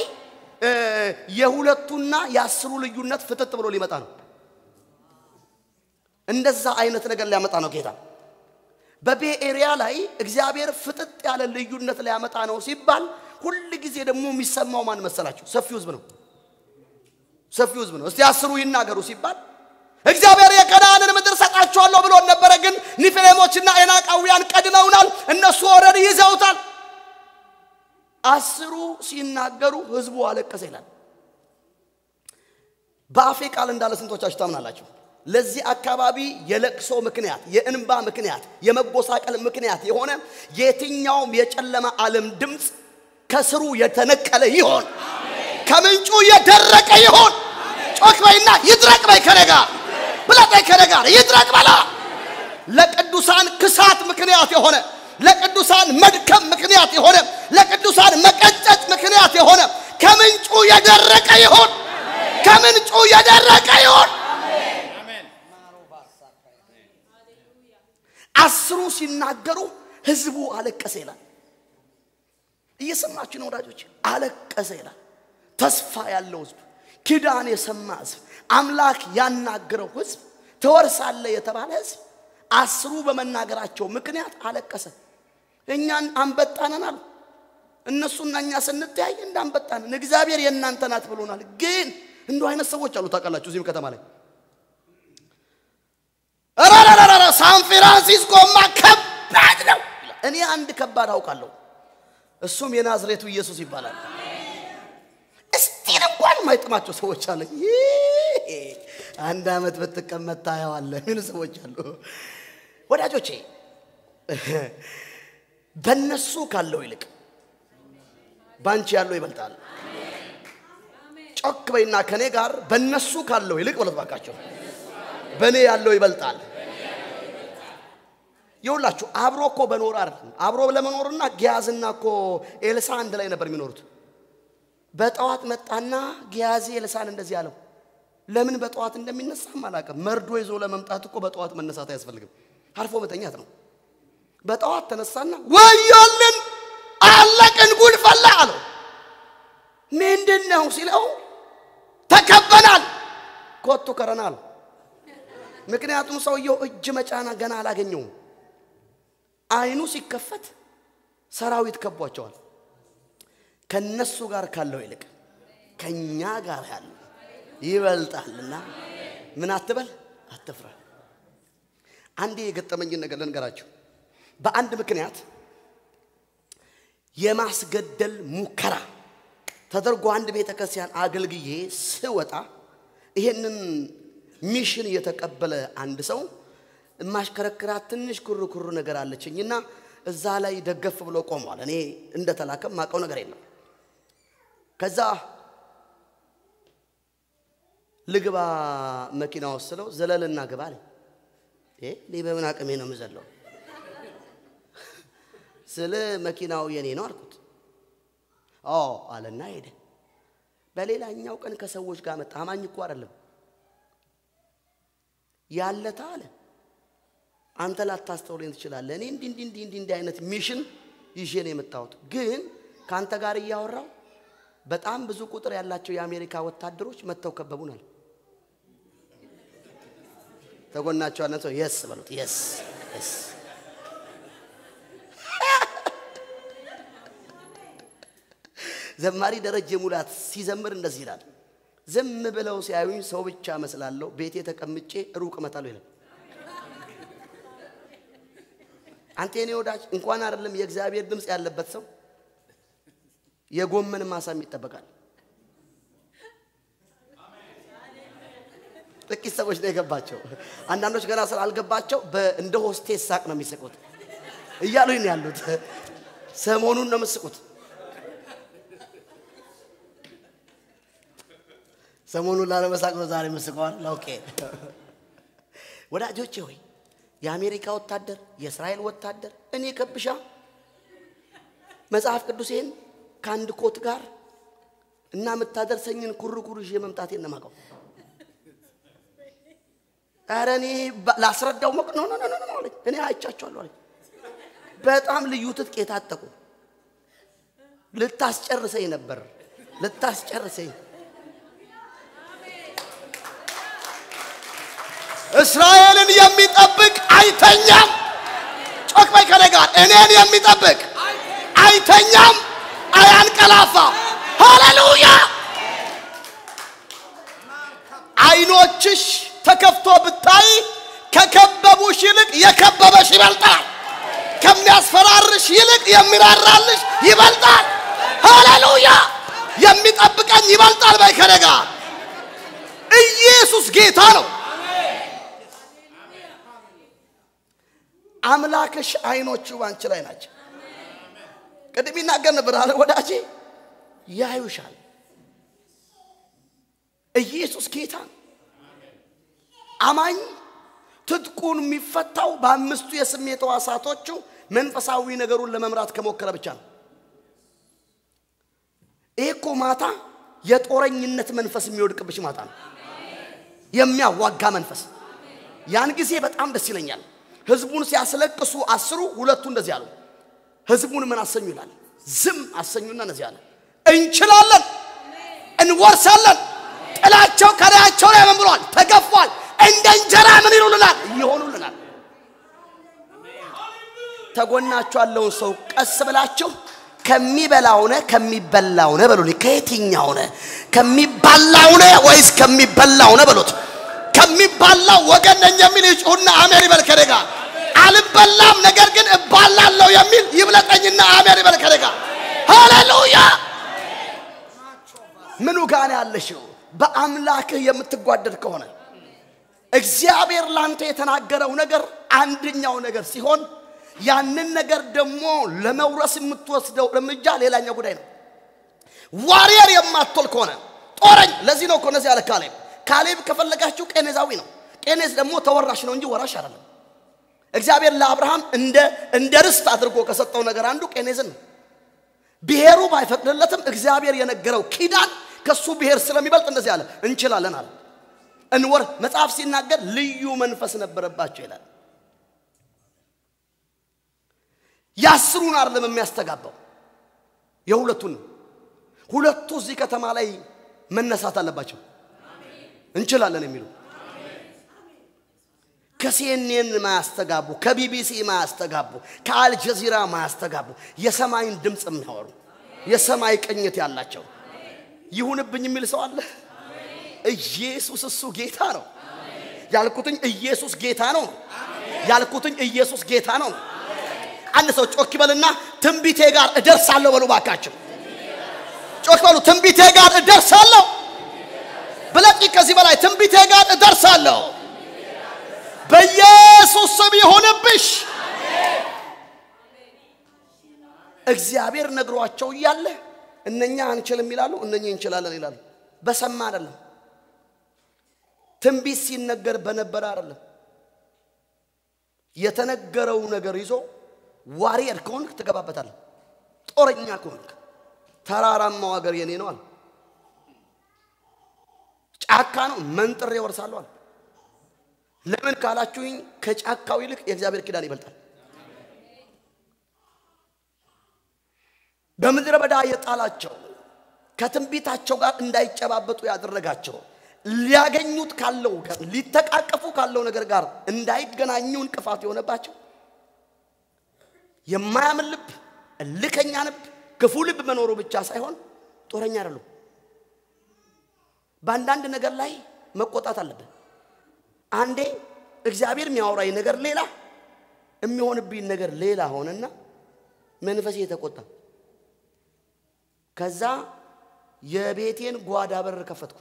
Speaker 1: የሁለቱና የአስሩ ልዩነት ፍጥጥ ብሎ ሊመጣ ነው? እንደዛ አይነት ነገር ሊያመጣ ነው ጌታ። በቤ ኤሪያ ላይ እግዚአብሔር ፍጥጥ ያለ ልዩነት ሊያመጣ ነው ሲባል ሁሉ ጊዜ ደግሞ የሚሰማው ማን መሰላችሁ? ሰፊው ህዝብ ነው። ሰፊው ህዝብ ነው። እስቲ አስሩ ይናገሩ ሲባል እግዚአብሔር የከነዓንን ምድር ሰጣቸዋለሁ ብሎ ነበር፣ ግን ኒፍሌሞችና ኤናቃውያን ቀድመውናል፣ እነሱ ኦሬዲ ይዘውታል። አስሩ ሲናገሩ ህዝቡ አለቀሰ ይላል። በአፌ ቃል እንዳለ ስንቶቻችሁ ታምናላችሁ? ለዚህ አካባቢ የለቅሶ ምክንያት፣ የእንባ ምክንያት፣ የመጎሳቀል ምክንያት የሆነ የትኛውም የጨለማ ዓለም ድምጽ ከስሩ የተነቀለ ይሆን፣ ከምንጩ የደረቀ ይሆን። ጮክ በይና ይድረቅ በይ ከነጋ ብለጠይ ከነጋ ይድረቅ በላ። ለቅዱሳን ክሳት ምክንያት የሆነ ለቅዱሳን መድከም ምክንያት የሆነ ለቅዱሳን መቀጨጭ ምክንያት የሆነ ከምንጩ የደረቀ ይሆን፣ ከምንጩ የደረቀ ይሆን። አሜን። አስሩ ሲናገሩ ህዝቡ አለቀሰ ይላል። እየሰማችሁ ነው ወዳጆች? አለቀሰ ይላል። ተስፋ ያለው ህዝብ፣ ኪዳን የሰማ ህዝብ፣ አምላክ ያናገረው ህዝብ፣ ተወርሳለ የተባለ ህዝብ አስሩ በመናገራቸው ምክንያት አለቀሰ። እኛን አንበጣነን አሉ። እነሱና እኛ ስንተያይ እንዳንበጣነን እግዚአብሔር የእናንተ ናት ብሎናል። ግን እንደው አይነት ሰዎች አሉ ታውቃላችሁ እዚህም ከተማ ላይ። አራራራራ ሳን ፍራንሲስኮማ ከባድ ነው። እኔ አንድ ከባድ አውቃለሁ። እሱም የናዝሬቱ ኢየሱስ ይባላል። እስቲ እንኳን ማይጥማቸው ሰዎች አለ። አንድ አመት በተቀመጣ ታያዋለ ምን ሰዎች አሉ ወዳጆቼ። በእነሱ ካለው ይልቅ ባንቺ ያለው ይበልጣል። ጮክ በይና ከኔ ጋር በእነሱ ካለው ይልቅ ወለት ባካቸው በኔ ያለው ይበልጣል። ይውላችሁ አብሮ እኮ በኖር አይደል? አብሮ ለመኖርና ጊያዝና እኮ ኤልሳ አንድ ላይ ነበር የሚኖሩት። በጠዋት መጣና ጊያዝ ኤልሳን እንደዚህ አለው። ለምን በጠዋት እንደሚነሳ ማላቀም። መርዶ ይዞ ለመምጣት እኮ በጠዋት መነሳት አያስፈልግም፣ አርፎ መተኛት ነው። በጠዋት ተነሳና ወዮልን አለቅን ጉድ ፈላ አለው። ምንድነው ሲለው ተከበናል ኮቱ ከረናል። ምክንያቱም ሰውየው እጅ መጫና ገና አላገኘውም። አይኑ ሲከፈት ሰራዊት ከቧቸዋል። ከነሱ ጋር ካለው ይልቅ ከኛ ጋር ያለው ይበልጣልና ምን አትበል አትፍራ። አንዴ የገጠመኝን ነገር ልንገራችሁ። በአንድ ምክንያት የማስገደል ሙከራ ተደርጎ አንድ ቤተክርስቲያን አገልግዬ ስወጣ ይሄንን ሚሽን የተቀበለ አንድ ሰው ማሽከረክራት ትንሽ ኩርኩር ነገር አለችኝና እዛ ላይ ደገፍ ብሎ ቆሟል። እኔ እንደተላከም ማቀው ነገር የለም። ከዛ ልግባ መኪና ወስለው ዘለልና ግባ አለ እ ለበምን አቅሜ ነው መዘለው ስለ መኪናው የኔ ነው አልኩት አዎ አለና ሄደ በሌላኛው ቀን ከሰዎች ጋር መጣ አማኝ እኮ አይደለም ያለታ አለ አንተ ላታስተውለኝ ትችላለህ እኔ እንዲ እንዲ እንዲ እንዲ አይነት ሚሽን ይዤ ነው የመጣሁት ግን ካንተ ጋር ያወራው በጣም ብዙ ቁጥር ያላቸው የአሜሪካ ወታደሮች መተው ከበቡናል ተጎናቸው አነሰው yes በሉት yes yes ዘማሪ ደረጀ ሙላት ሲዘምር እንደዚህ ይላል ዝም ብለው ሲያዩኝ ሰው ብቻ መስላለሁ ቤቴ ተቀምጬ ሩቅ መጣለው ይላል አንተ የኔ ወዳጅ እንኳን አይደለም የእግዚአብሔር ድምጽ ያለበት ሰው የጎመን ማሳም ይተበቃል ጥቂት ሰዎች ነው የገባቸው አንዳንዶች ገና ስላልገባቸው በእንደ ሆስቴስ ሳቅ ነው የሚስቁት እያሉኝ ነው ያሉት ሰሞኑን ነው መስቁት ሰሞኑን ላለመሳቅ ነው ዛሬ መስቀዋል ኦኬ ወዳጆቼ ሆይ የአሜሪካ ወታደር የእስራኤል ወታደር እኔ ከብሻ መጽሐፍ ቅዱሴን ካንድ ኮት ጋር እና መታደርሰኝን ኩርኩር ይዤ መምጣቴን ነው ማቀው አረኔ ላስረዳው መቅ ነው ነው ነው ነው እኔ አይቻቻለሁ አለ በጣም ልዩ ትጥቅ የታጠቁ ልታስጨርሰኝ ነበር ልታስጨርሰኝ እስራኤልን የሚጠብቅ አይተኛም ጮክ በይ ከነጋር እኔን የሚጠብቅ አይተኛም አያንቀላፋ ሃሌሉያ አይኖችሽ ተከፍቶ ብታይ ከከበቡሽ ይልቅ የከበበሽ ይበልጣል ከሚያስፈራርሽ ይልቅ የሚራራልሽ ይበልጣል ሃሌሉያ የሚጠብቀኝ ይበልጣል በይ ከነጋር ኢየሱስ ጌታ ነው አምላክሽ አይኖቹ ባንቺ ላይ ናቸው ቀድም ይናገር ነበር አለ ወዳጄ ያዩሻል ኢየሱስ ጌታ አማኝ ትጥቁን የሚፈታው በአምስቱ የስሜት ሕዋሳቶቹ መንፈሳዊ ነገሩን ለመምራት ከሞከረ ብቻ ነው እኮ ማታ የጦረኝነት መንፈስ የሚወድቅብሽ ማታ ነው የሚያዋጋ መንፈስ ያን ጊዜ በጣም ደስ ይለኛል ህዝቡን ሲያስለቅሱ አስሩ ሁለቱ እንደዚህ አሉ ህዝቡን ምን አሰኙ ይላል ዝም አሰኙና እንደዚህ አለ እንችላለን እንወርሳለን ጥላቸው ከራያቸው ላይ ምን ብሏል ተገፏል እንደ እንጀራ ምን ይሉልናል ይሆኑልናል ተጎናቸው ያለውን ሰው ቀስ ብላችሁ ከሚበላው ነው ከሚበላው ነው በሉልኝ ከየትኛው ነው ከሚባላው ነው ወይስ ከሚበላው ነው በሉት ከሚባላው ወገን ነኝ የሚል ይጩና አሜን ይበል ከደጋ አልበላም ነገር ግን እባላለሁ የሚል ይብለጠኝና አሜን ይበል ከደጋ ሃሌሉያ ምኑ ጋር ያለሽው በአምላክህ የምትጓደድ ከሆነ እግዚአብሔር ላንተ የተናገረው ነገር አንደኛው ነገር ሲሆን ያንን ነገር ደግሞ ለመውረስ የምትወስደው እርምጃ ሌላኛው ጉዳይ ነው ዋሪየር የማትል ከሆነ ጦረኝ ለዚህ ነው ኮነዚ ያለ ካሌብ ካሌብ ከፈለጋችሁ ቄኔዛዊ ነው ቄኔዝ ደግሞ ተወራሽ ነው እንጂ ወራሽ አይደለም እግዚአብሔር ለአብርሃም እንደ እንደ ርስት አድርጎ ከሰጠው ነገር አንዱ ቄኔዝን ነው ብሔሩ ባይፈቅድለትም እግዚአብሔር የነገረው ኪዳን ከሱ ብሔር ስለሚበልጥ እንደዚህ አለ እንችላለን አለ እንወር መጽሐፍ ሲናገር ልዩ መንፈስ ነበረባቸው ይላል ያስሩን አይደለም የሚያስተጋባው የሁለቱን ሁለቱ እዚህ ከተማ ላይ መነሳት አለባቸው እንችላለን የሚሉ ከሲኤንኤን ማያስተጋቡ ከቢቢሲ ማያስተጋቡ ከአልጀዚራ ማያስተጋቡ የሰማይን ድምጽ የሚያወሩ የሰማይ ቅኝት ያላቸው ይሁንብኝ የሚል ሰው አለ ኢየሱስ እሱ ጌታ ነው ያልኩትኝ ኢየሱስ ጌታ ነው ያልኩትኝ ኢየሱስ ጌታ ነው አንድ ሰው ጮክ ይበልና ትንቢቴ ጋር እደርሳለሁ በሉ ባካችሁ ጮክ በሉ ትንቢቴ ጋር እደርሳለሁ በለቂ ከዚህ በላይ ትንቢቴ ጋር እደርሳለሁ በኢየሱስ ስም ይሁንብሽ እግዚአብሔር ነግሯቸው ይያለ እነኛ አንችልም ይላሉ እነኛ እንችላለን ይላሉ በሰማ አይደለም ትንቢት ሲነገር በነበረ አይደለም የተነገረው ነገር ይዞ ዋሪየር ከሆንክ ትገባበታለህ ጦረኛ ከሆንክ ተራራማው ሀገር የኔ ነው አለ ጫካ ነው መንጥሬ ወርሳለሁ አለ ለምን ካላችሁኝ ከጫካው ይልቅ የእግዚአብሔር ኪዳን ይበልጣል በምድረ በዳ የጣላቸው ከትንቢታቸው ጋር እንዳይጨባበጡ ያደረጋቸው ሊያገኙት ካለው ሊተቃቀፉ ካለው ነገር ጋር እንዳይገናኙ እንቅፋት የሆነባቸው የማያምን ልብ ልከኛ ልብ ክፉ ልብ መኖሩ ብቻ ሳይሆን ጦረኛ አይደሉ በአንዳንድ ነገር ላይ መቆጣት አለበት አንዴ እግዚአብሔር የሚያወራኝ ነገር ሌላ የሚሆንብኝ ነገር ሌላ ሆነና መንፈሴ የተቆጣ ከዛ የቤቴን ጓዳ በር ከፈትኩ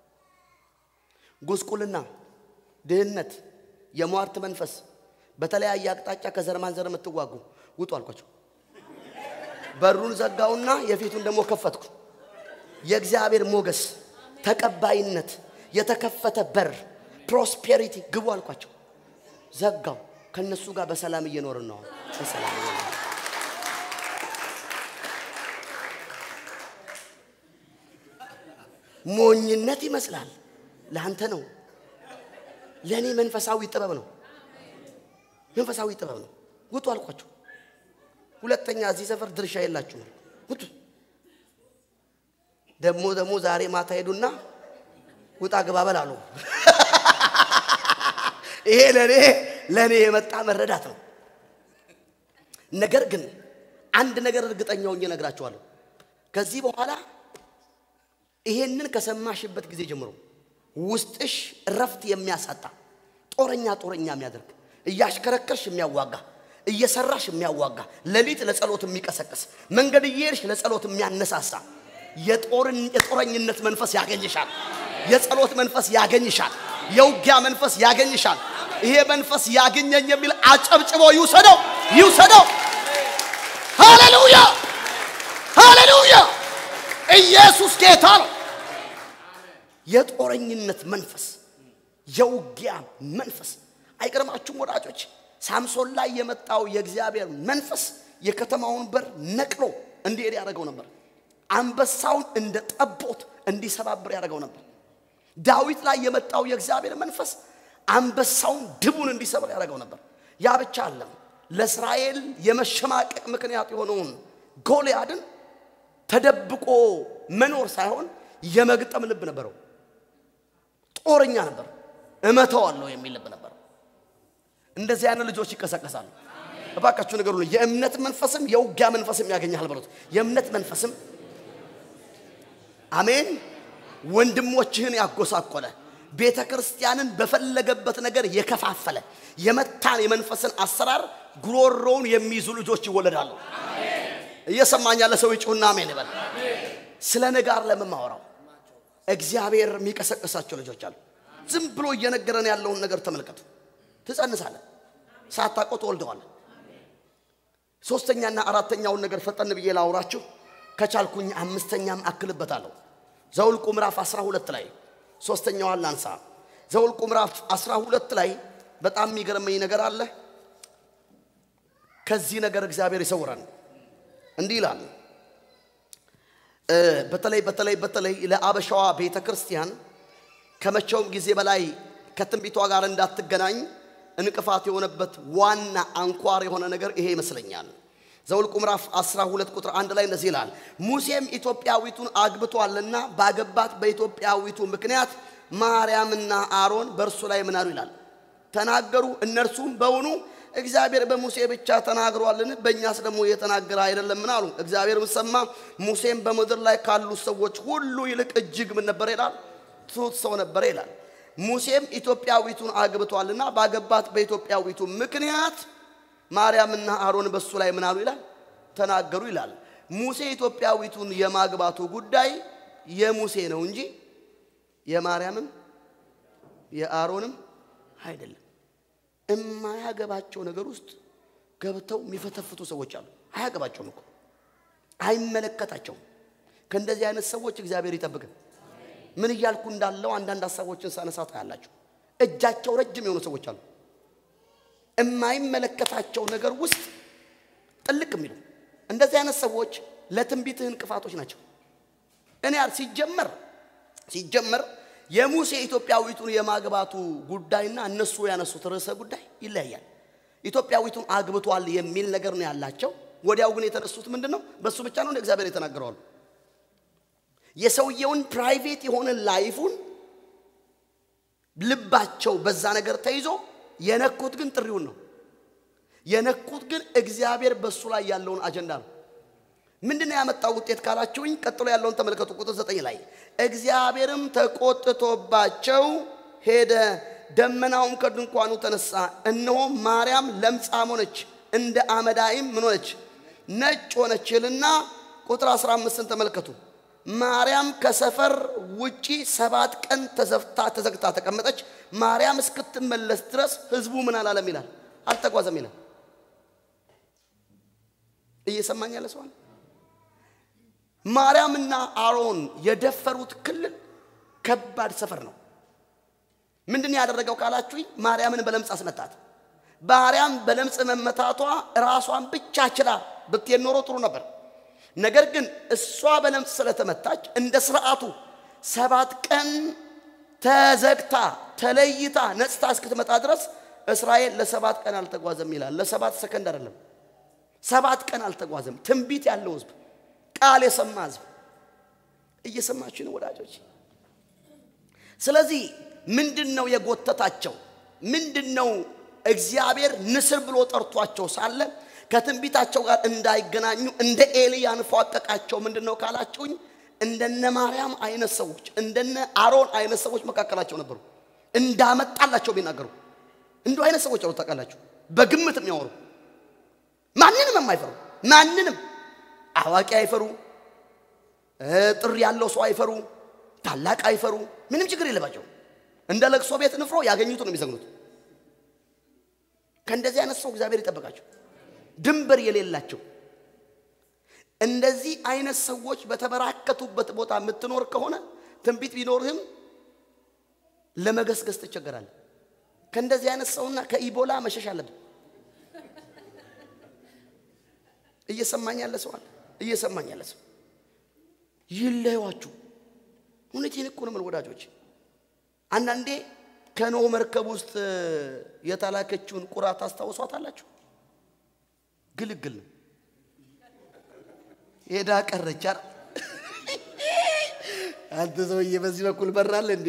Speaker 1: ጉስቁልና ድህነት የሟርት መንፈስ በተለያየ አቅጣጫ ከዘር ማንዘር የምትዋጉ ውጡ አልኳቸው በሩን ዘጋውና የፊቱን ደሞ ከፈትኩ የእግዚአብሔር ሞገስ ተቀባይነት የተከፈተ በር ፕሮስፔሪቲ ግቡ አልኳቸው ዘጋው ከነሱ ጋር በሰላም እየኖርን ነው በሰላም ሞኝነት ይመስላል ለአንተ ነው ለኔ መንፈሳዊ ጥበብ ነው መንፈሳዊ ጥበብ ነው ውጡ አልኳቸው ሁለተኛ እዚህ ሰፈር ድርሻ የላችሁ ውጡ ደሞ ደሞ ዛሬ ማታ ሄዱና ውጣ ግባበል አሉ ይሄ ለኔ ለኔ የመጣ መረዳት ነው ነገር ግን አንድ ነገር እርግጠኛው እነግራችኋለሁ ከዚህ በኋላ ይሄንን ከሰማሽበት ጊዜ ጀምሮ ውስጥሽ ረፍት የሚያሳጣ ጦረኛ ጦረኛ የሚያደርግ እያሽከረከርሽ የሚያዋጋ እየሰራሽ የሚያዋጋ ለሊት ለጸሎት የሚቀሰቅስ መንገድ እየሄድሽ ለጸሎት የሚያነሳሳ የጦርን የጦረኝነት መንፈስ ያገኝሻል የጸሎት መንፈስ ያገኝሻል የውጊያ መንፈስ ያገኝሻል ይሄ መንፈስ ያገኘኝ የሚል አጨብጭቦ ይውሰደው ይውሰደው ሃሌሉያ ሃሌሉያ ኢየሱስ ጌታ ነው የጦረኝነት መንፈስ የውጊያ መንፈስ አይቀርማችሁም ወዳጆች ሳምሶን ላይ የመጣው የእግዚአብሔር መንፈስ የከተማውን በር ነቅሎ እንዲሄድ ያደረገው ነበር አንበሳውን እንደ ጠቦት እንዲሰባብር ያደረገው ነበር ዳዊት ላይ የመጣው የእግዚአብሔር መንፈስ አንበሳውን ድቡን እንዲሰብር ያደረገው ነበር ያ ብቻ አይደለም ለእስራኤል የመሸማቀቅ ምክንያት የሆነውን ጎልያድን ተደብቆ መኖር ሳይሆን የመግጠም ልብ ነበረው ጦረኛ ነበር እመተዋለሁ የሚል ልብ ነበር እንደዚህ አይነት ልጆች ይቀሰቀሳሉ እባካችሁ ነገሩ ነው የእምነት መንፈስም የውጊያ መንፈስም ያገኛል ብሎት የእምነት መንፈስም አሜን ወንድሞችህን ያጎሳቆለ ቤተክርስቲያንን በፈለገበት ነገር የከፋፈለ የመታን የመንፈስን አሰራር ጉሮሮውን የሚይዙ ልጆች ይወለዳሉ አሜን እየሰማኝ ያለ ሰው ይጩና አሜን ይበል ስለ ነገር ለማወራው እግዚአብሔር የሚቀሰቅሳቸው ልጆች አሉ ዝም ብሎ እየነገረን ያለውን ነገር ተመልከቱ ትጸንሳለህ ሳታቆት ወልደዋል ሶስተኛና አራተኛውን ነገር ፈጠን ብዬ ላውራችሁ ከቻልኩኝ አምስተኛም አክልበታለሁ ዘውልቁ ምዕራፍ አስራ ሁለት ላይ ሶስተኛው አላንሳ ዘውልቁ ምዕራፍ አስራ ሁለት ላይ በጣም የሚገርመኝ ነገር አለ ከዚህ ነገር እግዚአብሔር ይሰውራል እንዲህ ይላል በተለይ በተለይ በተለይ ለአበሻዋ ቤተክርስቲያን ከመቼውም ጊዜ በላይ ከትንቢቷ ጋር እንዳትገናኝ እንቅፋት የሆነበት ዋና አንኳር የሆነ ነገር ይሄ ይመስለኛል ዘውልቁ ምዕራፍ አስራ ሁለት ቁጥር አንድ ላይ እንደዚህ ይላል ሙሴም ኢትዮጵያዊቱን አግብቷልና ባገባት በኢትዮጵያዊቱ ምክንያት ማርያምና አሮን በርሱ ላይ ምን አሉ ይላል ተናገሩ እነርሱም በእውኑ እግዚአብሔር በሙሴ ብቻ ተናግሯልን በእኛስ ደግሞ የተናገረ አይደለም ምን አሉ እግዚአብሔርም ሰማ ሙሴም በመድር ላይ ካሉ ሰዎች ሁሉ ይልቅ እጅግ ምን ነበር ይላል ትሁት ሰው ነበር ይላል ሙሴም ኢትዮጵያዊቱን አግብቷልና ባገባት በኢትዮጵያዊቱ ምክንያት ማርያምና አሮን በሱ ላይ ምን አሉ ይላል ተናገሩ ይላል ሙሴ ኢትዮጵያዊቱን የማግባቱ ጉዳይ የሙሴ ነው እንጂ የማርያምም የአሮንም አይደለም እማያገባቸው ነገር ውስጥ ገብተው የሚፈተፍቱ ሰዎች አሉ አያገባቸውም እኮ አይመለከታቸውም ከእንደዚህ አይነት ሰዎች እግዚአብሔር ይጠብቀን ምን ይያልኩ እንዳለው አንዳንድ ሐሳቦችን ሳነሳታ ያላችሁ እጃቸው ረጅም የሆኑ ሰዎች አሉ የማይመለከታቸው ነገር ውስጥ ጥልቅ የሚሉ እንደዚህ አይነት ሰዎች ለትንቢትህ እንቅፋቶች ናቸው እኔ አር ሲጀመር ሲጀመር የሙሴ ኢትዮጵያዊቱን የማግባቱ ጉዳይና እነሱ ያነሱት ርዕሰ ጉዳይ ይለያያል ኢትዮጵያዊቱን አግብቷል የሚል ነገር ነው ያላቸው ወዲያው ግን የተነሱት ምንድነው በሱ ብቻ ነው እግዚአብሔር የተናገረው የሰውየውን ፕራይቬት የሆነ ላይፉን ልባቸው በዛ ነገር ተይዞ የነኩት ግን ጥሪውን ነው የነኩት ግን እግዚአብሔር በሱ ላይ ያለውን አጀንዳ ነው ምንድነው ያመጣው ውጤት ካላችሁኝ ቀጥሎ ያለውን ተመልከቱ ቁጥር ዘጠኝ ላይ እግዚአብሔርም ተቆጥቶባቸው ሄደ ደመናውም ከድንኳኑ ተነሳ እነሆ ማርያም ለምጻም ሆነች እንደ አመዳይም ምን ሆነች ነጭ ሆነችልና ቁጥር አስራ አምስትን ተመልከቱ ማርያም ከሰፈር ውጪ ሰባት ቀን ተዘፍታ ተዘግታ ተቀመጠች ማርያም እስክትመለስ ድረስ ህዝቡ ምን አላለም ይላል አልተጓዘም ይላል እየሰማኝ ያለ ሰው ማርያምና አሮን የደፈሩት ክልል ከባድ ሰፈር ነው ምንድነው ያደረገው ካላችሁኝ ማርያምን በለምጽ አስመታት ማርያም በለምጽ መመታቷ ራሷን ብቻ ችላ ብትኖር ጥሩ ነበር ነገር ግን እሷ በለምጽ ስለተመታች እንደ ሥርዓቱ ሰባት ቀን ተዘግታ ተለይታ ነጽታ እስክትመጣ ድረስ እስራኤል ለሰባት ቀን አልተጓዘም ይላል ለሰባት ሰከንድ አይደለም ሰባት ቀን አልተጓዘም ትንቢት ያለው ህዝብ ቃል የሰማ ህዝብ እየሰማችሁ ነው ወዳጆች ስለዚህ ምንድነው የጎተታቸው ምንድነው እግዚአብሔር ንስር ብሎ ጠርቷቸው ሳለ ከትንቢታቸው ጋር እንዳይገናኙ እንደ ኤልያን ፏቀቃቸው ምንድነው ካላችሁኝ እንደነ ማርያም አይነት ሰዎች እንደነ አሮን አይነት ሰዎች መካከላቸው ነበሩ እንዳመጣላቸው ቢናገሩ እንዱ አይነት ሰዎች አሉ ተቃላችሁ በግምት የሚያወሩ ማንንም የማይፈሩ ማንንም አዋቂ አይፈሩ ጥሪ ያለው ሰው አይፈሩ ታላቅ አይፈሩ ምንም ችግር የለባቸው እንደ ለቅሶ ቤት ንፍሮ ያገኙት ነው የሚዘግኑት ከእንደዚህ አይነት ሰው እግዚአብሔር ይጠብቃቸው ድንበር የሌላቸው እንደዚህ አይነት ሰዎች በተበራከቱበት ቦታ የምትኖር ከሆነ ትንቢት ቢኖርህም ለመገስገስ ትቸገራለህ ከእንደዚህ አይነት ሰውና ከኢቦላ መሸሽ አለብህ እየሰማኝ ያለ ሰው አለ እየሰማኝ ያለ ሰው ይለዩዋችሁ እውነቴን እኮ ነው ወዳጆች አንዳንዴ ከኖህ መርከብ ውስጥ የታላከችውን ቁራ ታስታውሷታላችሁ ግልግል ሄዳ ቀረች አይደል አንተ ሰውዬ በዚህ በኩል በራል እንዴ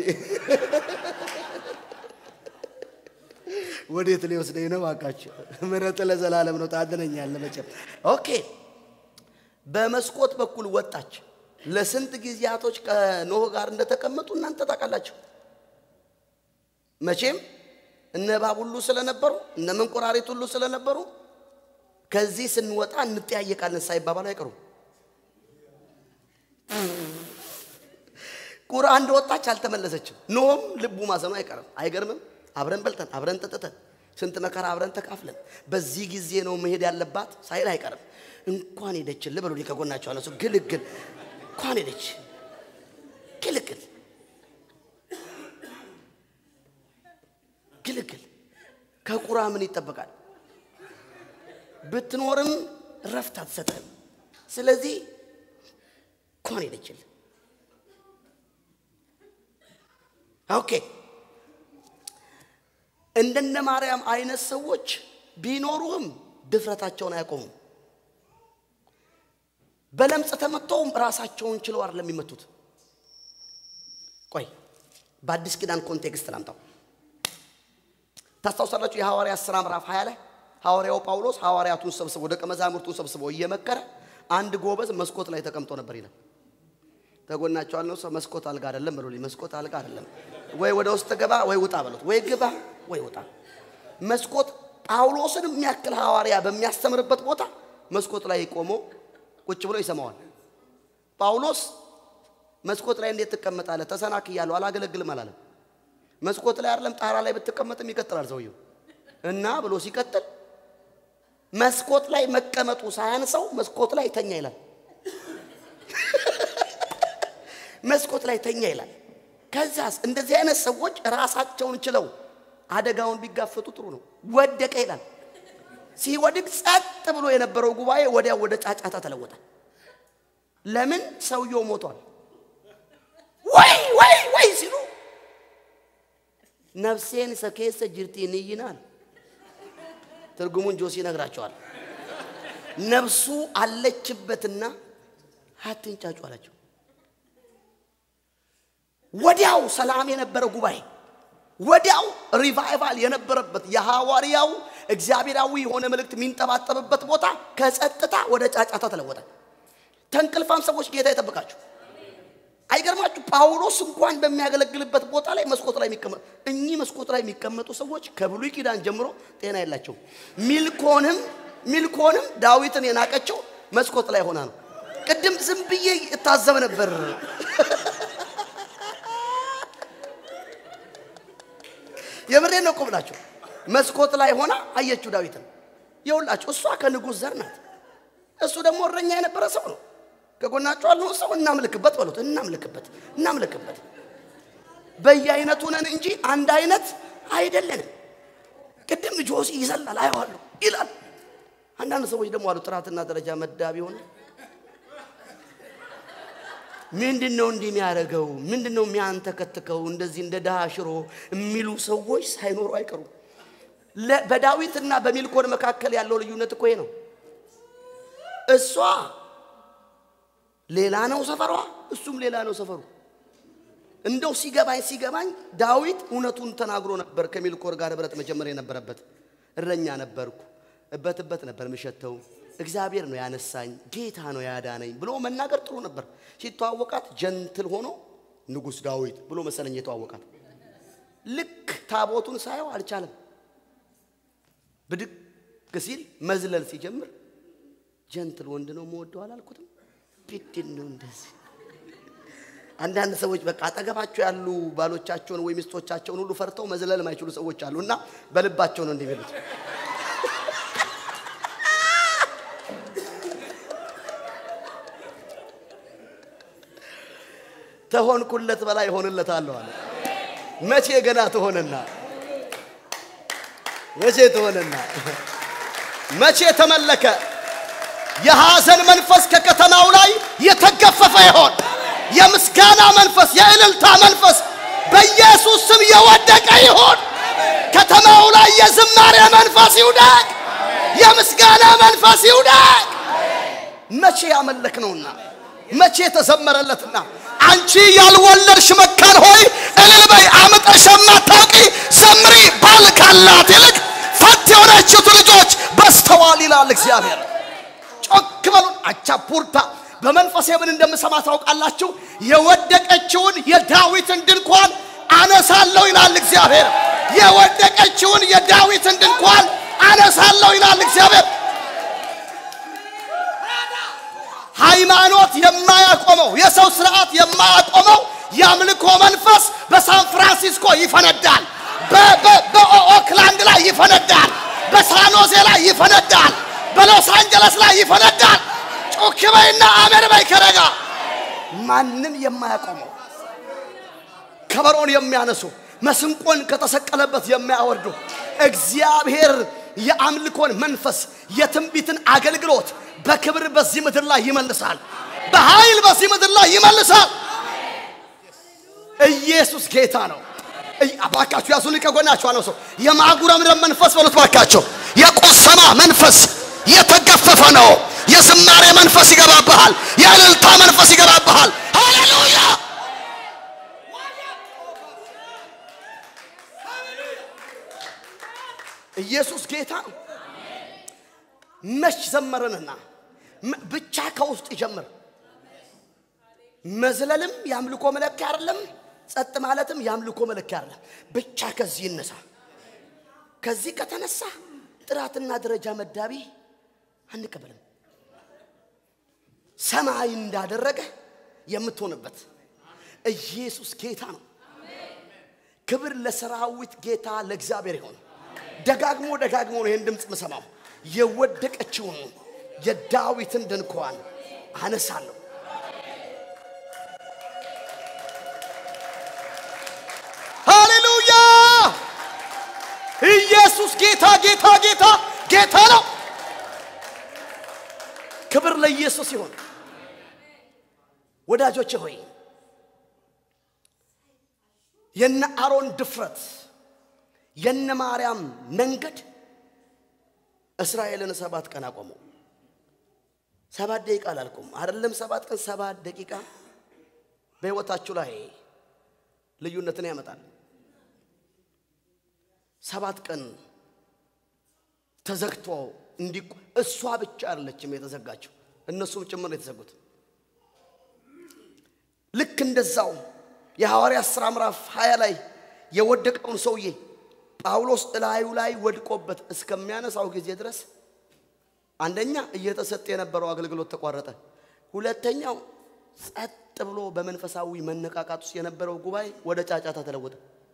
Speaker 1: ወዴት ሊወስደኝ ነው አቃችሁ ምሕረት ለዘላለም ነው ታደነኛለህ መቼም ኦኬ በመስኮት በኩል ወጣች ለስንት ጊዜያቶች ከኖህ ጋር እንደተቀመጡ እናንተ ታውቃላችሁ መቼም እነ እባብ ሁሉ ስለነበሩ እነ መንቆራሪት ሁሉ ስለነበሩ ከዚህ ስንወጣ እንጠያየቃለን ሳይባባሉ አይቀሩ ቁራ አንድ ወጣች አልተመለሰችም ኖህም ልቡ ማዘኑ አይቀርም አይገርምም አብረን በልተን አብረን ተጠተን ስንት መከራ አብረን ተካፍለን በዚህ ጊዜ ነው መሄድ ያለባት ሳይል አይቀርም እንኳን ሄደች ለበሉ ሊከጎናቸው አለሱ ግልግል እንኳን ሄደች ግልግል ግልግል ከቁራ ምን ይጠበቃል ብትኖርም ረፍት አትሰጠም ስለዚህ እንኳን ሄደች ኦኬ እንደነ ማርያም አይነት ሰዎች ቢኖሩም ድፍረታቸውን አያቆሙም በለምጽ ተመተውም ራሳቸውን ችለው አይደለም የሚመቱት ቆይ በአዲስ ኪዳን ኮንቴክስት ላምጣው ታስታውሳላችሁ የሐዋርያት ሥራ ምዕራፍ ሃያ ላይ ሐዋርያው ጳውሎስ ሐዋርያቱን ሰብስቦ ደቀ መዛሙርቱን ሰብስቦ እየመከረ አንድ ጎበዝ መስኮት ላይ ተቀምጦ ነበር ይላል ተጎናቸው አልነው ሰው መስኮት አልጋ አይደለም ብሎልኝ መስኮት አልጋ አይደለም ወይ ወደ ውስጥ ገባ ወይ ውጣ በሉት ወይ ግባ ወይ ውጣ መስኮት ጳውሎስን የሚያክል ሐዋርያ በሚያስተምርበት ቦታ መስኮት ላይ ቆሞ ቁጭ ብሎ ይሰማዋል ጳውሎስ መስኮት ላይ እንዴት ተቀመጣለህ ተሰናክያለሁ አላገለግልም አላለም መስኮት ላይ አይደለም ጣራ ላይ ብትቀመጥም ይቀጥላል ሰውየው እና ብሎ ሲቀጥል መስኮት ላይ መቀመጡ ሳያንሰው መስኮት ላይ ተኛ ይላል መስኮት ላይ ተኛ ይላል ከዛስ እንደዚህ አይነት ሰዎች ራሳቸውን ችለው አደጋውን ቢጋፈጡ ጥሩ ነው ወደቀ ይላል ሲወድቅ ጸጥ ብሎ የነበረው ጉባኤ ወዲያ ወደ ጫጫታ ተለወጠ ለምን ሰውየው ሞቷል ወይ ወይ ወይ ሲሉ ነፍሴን ሰከሰ ጅርቲኒ ይናል ትርጉሙን ጆሲ ነግራቸዋል ነፍሱ አለችበትና አትንጫጩ አላቸው ወዲያው ሰላም የነበረው ጉባኤ ወዲያው ሪቫይቫል የነበረበት የሐዋርያው እግዚአብሔራዊ የሆነ መልእክት ሚንጠባጠብበት ቦታ ከጸጥታ ወደ ጫጫታ ተለወጠ ተንቅልፋም ሰዎች ጌታ ይጠብቃችሁ አይገርማችሁ ጳውሎስ እንኳን በሚያገለግልበት ቦታ ላይ መስኮት ላይ የሚቀመጡ እኚህ መስኮት ላይ የሚቀመጡ ሰዎች ከብሉይ ኪዳን ጀምሮ ጤና ያላቸው ሚልኮንም ሚልኮንም ዳዊትን የናቀቸው መስኮት ላይ ሆና ነው ቅድም ዝም ብዬ እታዘብ ነበር የምሬን ነው ቆብላችሁ መስኮት ላይ ሆና አየችው ዳዊትን ይውላችሁ እሷ ከንጉስ ዘር ናት እሱ ደግሞ እረኛ የነበረ ሰው ነው ከጎናቸው አለው ሰው እናምልክበት በሉት እናምልክበት እናምልክበት በየአይነቱ ነን እንጂ አንድ አይነት አይደለንም ቅድም ጆሲ ይዘላል አይዋሉ ይላል አንዳንድ ሰዎች ደግሞ አሉ ጥራትና ደረጃ መዳብ ይሆነ ምንድነው እንዲህ የሚያረጋው ምንድነው የሚያንተከተከው እንደዚህ እንደ ዳሽሮ የሚሉ ሰዎች ሳይኖሩ አይቀሩ በዳዊትና በሚልኮን መካከል ያለው ልዩነት እኮ ይሄ ነው እሷ ሌላ ነው ሰፈሯ እሱም ሌላ ነው ሰፈሩ እንደው ሲገባኝ ሲገባኝ ዳዊት እውነቱን ተናግሮ ነበር ከሚልኮር ጋር ህብረት መጀመር የነበረበት እረኛ ነበርኩ እበትበት ነበር መሸተው እግዚአብሔር ነው ያነሳኝ ጌታ ነው ያዳነኝ ብሎ መናገር ጥሩ ነበር ሲተዋወቃት ጀንትል ሆኖ ንጉስ ዳዊት ብሎ መሰለኝ የተዋወቃት ልክ ታቦቱን ሳይው አልቻለም ብድግ ሲል መዝለል ሲጀምር ጀንትል ወንድ ነው ሞወደው አላልኩትም ቢድን ነው እንደዚህ አንዳንድ ሰዎች በቃ አጠገባቸው ያሉ ባሎቻቸውን ወይ ሚስቶቻቸውን ሁሉ ፈርተው መዝለል ማይችሉ ሰዎች አሉና በልባቸው ነው እንደሚሉት ተሆንኩለት በላይ ሆነለታለሁ አለ መቼ ገና ተሆነና መቼ ተሆነና መቼ ተመለከ የሐዘን መንፈስ ከከተማው ላይ የተገፈፈ ይሆን የምስጋና መንፈስ የእልልታ መንፈስ በኢየሱስ ስም የወደቀ ይሆን ከተማው ላይ የዝማሬ መንፈስ ይውደቅ የምስጋና መንፈስ ይውደቅ መቼ ያመለክነውና መቼ ተዘመረለትና አንቺ ያልወለድሽ መካን ሆይ እልል በይ አመጣሽ ማታውቂ ዘምሪ ባልካላት ይልቅ ፈት የሆነችው ልጆች በስተዋል ይላል እግዚአብሔር ጮክ በሉ አቻፑርታ በመንፈስ ምን እንደምሰማ ታውቃላችሁ የወደቀችውን የዳዊትን ድንኳን አነሳለሁ ይላል እግዚአብሔር የወደቀችውን የዳዊትን ድንኳን አነሳለሁ ይላል እግዚአብሔር ሃይማኖት የማያቆመው የሰው ስርዓት የማያቆመው ያምልኮ መንፈስ በሳን ፍራንሲስኮ ይፈነዳል በኦክላንድ ላይ ይፈነዳል በሳኖዜ ላይ ይፈነዳል በሎስ አንጀለስ ላይ ይፈነዳል ጮክ በይና አሜን በይ ከረጋ ማንንም የማያቆመው ከበሮን የሚያነሱ መስንቆን ከተሰቀለበት የሚያወርዱ እግዚአብሔር የአምልኮን መንፈስ የትንቢትን አገልግሎት በክብር በዚህ ምድር ላይ ይመልሳል በኃይል በዚህ ምድር ላይ ይመልሳል ኢየሱስ ጌታ ነው አባካችሁ ያዙልኝ ከጎናችሁ አለው ሰው የማጉረምረም መንፈስ በሉት ባካችሁ የቆሰማ መንፈስ የተገፈፈ ነው የዝማሬ መንፈስ ይገባባል የእልልታ መንፈስ ይገባባል ሃሌሉያ ኢየሱስ ጌታ ነው መች ዘመረንና ብቻ ከውስጥ ይጀምር መዝለልም ያምልኮ መለኪያ አይደለም ጸጥ ማለትም ያምልኮ መለኪያ አይደለም ብቻ ከዚህ ይነሳ ከዚህ ከተነሳ ጥራትና ደረጃ መዳቢ አንቀበልም ሰማይ እንዳደረገ የምትሆንበት ኢየሱስ ጌታ ነው ክብር ለሰራዊት ጌታ ለእግዚአብሔር ይሁን ደጋግሞ ደጋግሞ ነው ይሄን ድምጽ መሰማው የወደቀችውን የዳዊትን ድንኳን አነሳለሁ ኢየሱስ ጌታ ጌታ ጌታ ጌታ ነው ክብር ለኢየሱስ ይሁን ወዳጆቼ ሆይ የነ አሮን ድፍረት የነ ማርያም መንገድ እስራኤልን ሰባት ቀን አቆመው ሰባት ደቂቃ አላልኩም አይደለም ሰባት ቀን ሰባት ደቂቃ በህይወታችሁ ላይ ልዩነትን ያመጣል ሰባት ቀን ተዘግቶ እንዲ እሷ ብቻ አይደለችም የተዘጋችው እነሱም ጭምር የተዘጉት ልክ እንደዛው የሐዋርያት ሥራ ምዕራፍ ሃያ ላይ የወደቀውን ሰውዬ ጳውሎስ እላዩ ላይ ወድቆበት እስከሚያነሳው ጊዜ ድረስ አንደኛ እየተሰጠ የነበረው አገልግሎት ተቋረጠ ሁለተኛው ጸጥ ብሎ በመንፈሳዊ መነቃቃት ውስጥ የነበረው ጉባኤ ወደ ጫጫታ ተለወጠ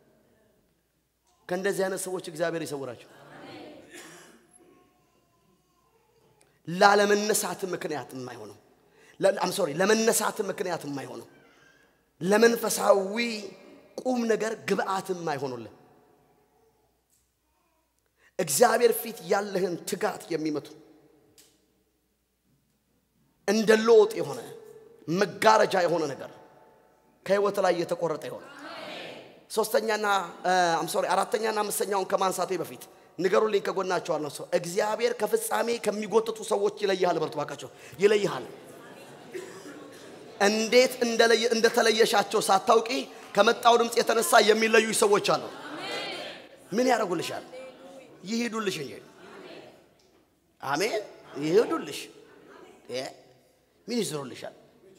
Speaker 1: ከእንደዚህ አይነት ሰዎች እግዚአብሔር ይሰውራቸው ላለመነሳት ምክንያት የማይሆነው I'm sorry ለመነሳት ምክንያት የማይሆነው ለመንፈሳዊ ቁም ነገር ግብአት የማይሆኑልህ እግዚአብሔር ፊት ያለህን ትጋት የሚመቱ እንደ ሎጥ የሆነ መጋረጃ የሆነ ነገር ከህይወት ላይ የተቆረጠ ይሆን ሶስተኛና I'm sorry አራተኛና አምስተኛውን ከማንሳቴ በፊት ንገሩልኝ ከጎናቸው አለው ሰው እግዚአብሔር ከፍጻሜ ከሚጎተቱ ሰዎች ይለይሃል በርቱ ባካቸው ይለይሃል እንዴት እንደለየ እንደተለየሻቸው ሳታውቂ ከመጣው ድምጽ የተነሳ የሚለዩ ሰዎች አሉ ምን ያረጉልሻል ይሄዱልሽ እንጂ አሜን ይሄዱልሽ እ ምን ይዘሩልሻል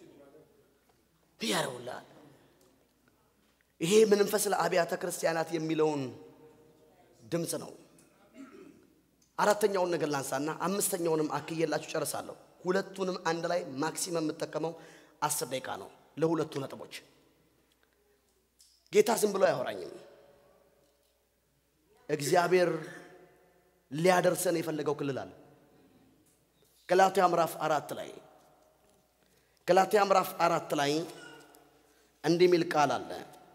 Speaker 1: ያረውላል ይሄ መንፈስ ለአብያተ ክርስቲያናት የሚለውን ድምጽ ነው አራተኛውን ነገር ላንሳና አምስተኛውንም አክየላችሁ ጨርሳለሁ ሁለቱንም አንድ ላይ ማክሲመም መጠቀመው አስር ደቂቃ ነው ለሁለቱ ነጥቦች ጌታ ዝም ብሎ ያወራኝም እግዚአብሔር ሊያደርሰን የፈለገው ክልል አለ ገላትያ ምዕራፍ አራት ላይ ገላትያ ምዕራፍ አራት ላይ እንዲህ ሚል ቃል አለ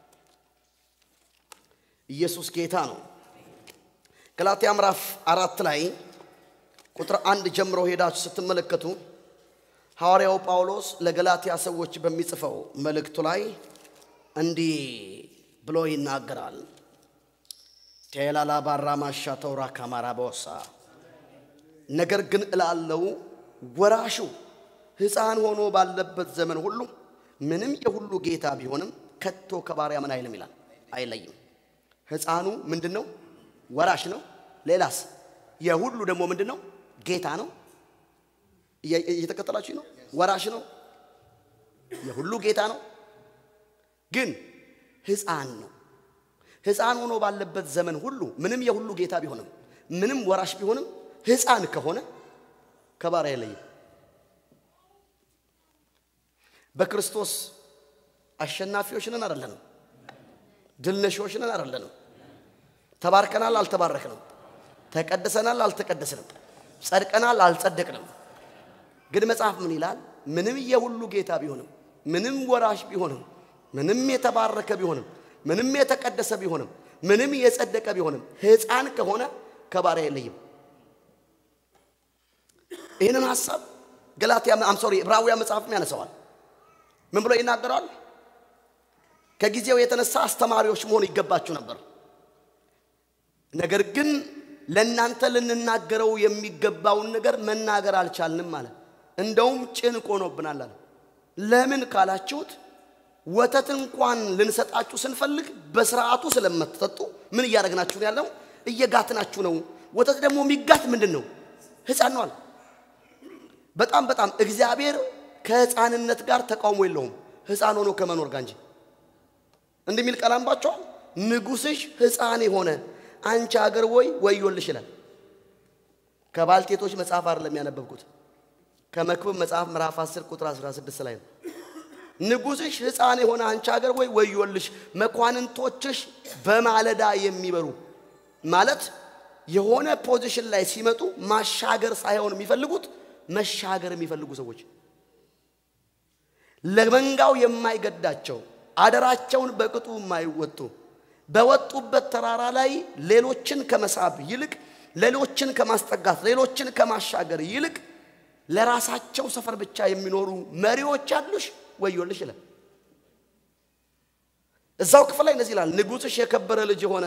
Speaker 1: ኢየሱስ ጌታ ነው ገላትያ ምዕራፍ አራት ላይ ቁጥር አንድ ጀምሮ ሄዳችሁ ስትመለከቱ ሐዋርያው ጳውሎስ ለገላትያ ሰዎች በሚጽፈው መልእክቱ ላይ እንዲህ ብሎ ይናገራል ቴላላ ባራማሻ ተውራ ካማራ ቦሳ ነገር ግን እላለው ወራሹ ሕፃን ሆኖ ባለበት ዘመን ሁሉ ምንም የሁሉ ጌታ ቢሆንም ከቶ ከባሪያ ምን አይልም ይላል አይለይም ሕፃኑ ምንድነው ወራሽ ነው ሌላስ የሁሉ ደግሞ ምንድነው ጌታ ነው እየተከተላችሁ ነው ወራሽ ነው የሁሉ ጌታ ነው ግን ሕፃን ነው ሕፃን ሆኖ ባለበት ዘመን ሁሉ ምንም የሁሉ ጌታ ቢሆንም ምንም ወራሽ ቢሆንም ሕፃን ከሆነ ከባሪያ አይለይም በክርስቶስ አሸናፊዎች ነን አይደለንም ድልነሾች ነን አይደለንም ተባርከናል አልተባረክንም ተቀደሰናል አልተቀደስንም ጸድቀናል አልጸደቅንም ግን መጽሐፍ ምን ይላል ምንም የሁሉ ጌታ ቢሆንም ምንም ወራሽ ቢሆንም ምንም የተባረከ ቢሆንም ምንም የተቀደሰ ቢሆንም ምንም የጸደቀ ቢሆንም ሕፃን ከሆነ ከባሪያ አይለይም ይሄንን ሐሳብ ገላትያ I'm sorry ዕብራውያን መጽሐፍም ያነሳዋል ምን ብሎ ይናገራል ከጊዜው የተነሳ አስተማሪዎች መሆን ይገባችሁ ነበር ነገር ግን ለእናንተ ልንናገረው የሚገባውን ነገር መናገር አልቻልንም ማለት እንደውም ጭንቅ ሆኖብናል አለ ለምን ካላችሁት ወተት እንኳን ልንሰጣችሁ ስንፈልግ በስርዓቱ ስለምትጠጡ ምን ያደርግናችሁ ያለው እየጋትናችሁ ነው ወተት ደግሞ የሚጋት ምንድነው ሕፃን ነው አለ በጣም በጣም እግዚአብሔር ከሕፃንነት ጋር ተቃውሞ የለውም ሕፃን ሆኖ ከመኖር ጋር እንጂ እንደሚል ቀላምባቸው ንጉስሽ ሕፃን የሆነ አንቺ ሀገር ወይ ወዮልሽ ይላል ከባልቴቶች መጽሐፍ አይደለም ያነበብኩት ከመክብብ መጽሐፍ ምዕራፍ አስር ቁጥር አስራ ስድስት ላይ ነው ንጉስሽ ሕፃን የሆነ አንቺ ሀገር ወይ ወዮልሽ መኳንንቶችሽ በማለዳ የሚበሩ ማለት የሆነ ፖዚሽን ላይ ሲመጡ ማሻገር ሳይሆን የሚፈልጉት መሻገር የሚፈልጉ ሰዎች ለመንጋው የማይገዳቸው አደራቸውን በቅጡ የማይወጡ በወጡበት ተራራ ላይ ሌሎችን ከመሳብ ይልቅ ሌሎችን ከማስጠጋት ሌሎችን ከማሻገር ይልቅ ለራሳቸው ሰፈር ብቻ የሚኖሩ መሪዎች አሉሽ ወዮልሽ ይላል። እዛው ክፍል ላይ እንደዚህ ይላል ንጉሥሽ የከበረ ልጅ ሆነ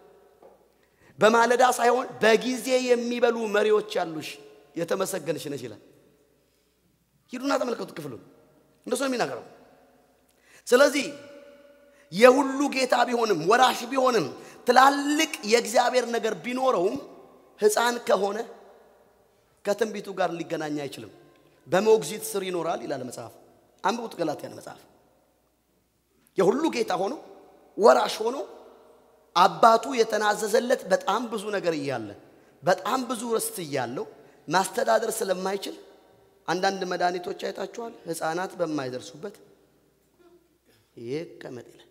Speaker 1: በማለዳ ሳይሆን በጊዜ የሚበሉ መሪዎች አሉሽ የተመሰገንሽ ነሽ ይላል። ሂዱና ተመልከቱ ክፍሉን እንደሱ ነው የሚናገረው። ስለዚህ የሁሉ ጌታ ቢሆንም ወራሽ ቢሆንም ትላልቅ የእግዚአብሔር ነገር ቢኖረውም ሕፃን ከሆነ ከትንቢቱ ጋር ሊገናኝ አይችልም። በሞግዚት ስር ይኖራል ይላል መጽሐፍ። አንብቡት ገላትያን መጽሐፍ። የሁሉ ጌታ ሆኖ ወራሽ ሆኖ አባቱ የተናዘዘለት በጣም ብዙ ነገር እያለ በጣም ብዙ ርስት እያለው ማስተዳደር ስለማይችል አንዳንድ መድኃኒቶች አይታችኋል ሕፃናት በማይደርሱበት ይከመጥ ይላል።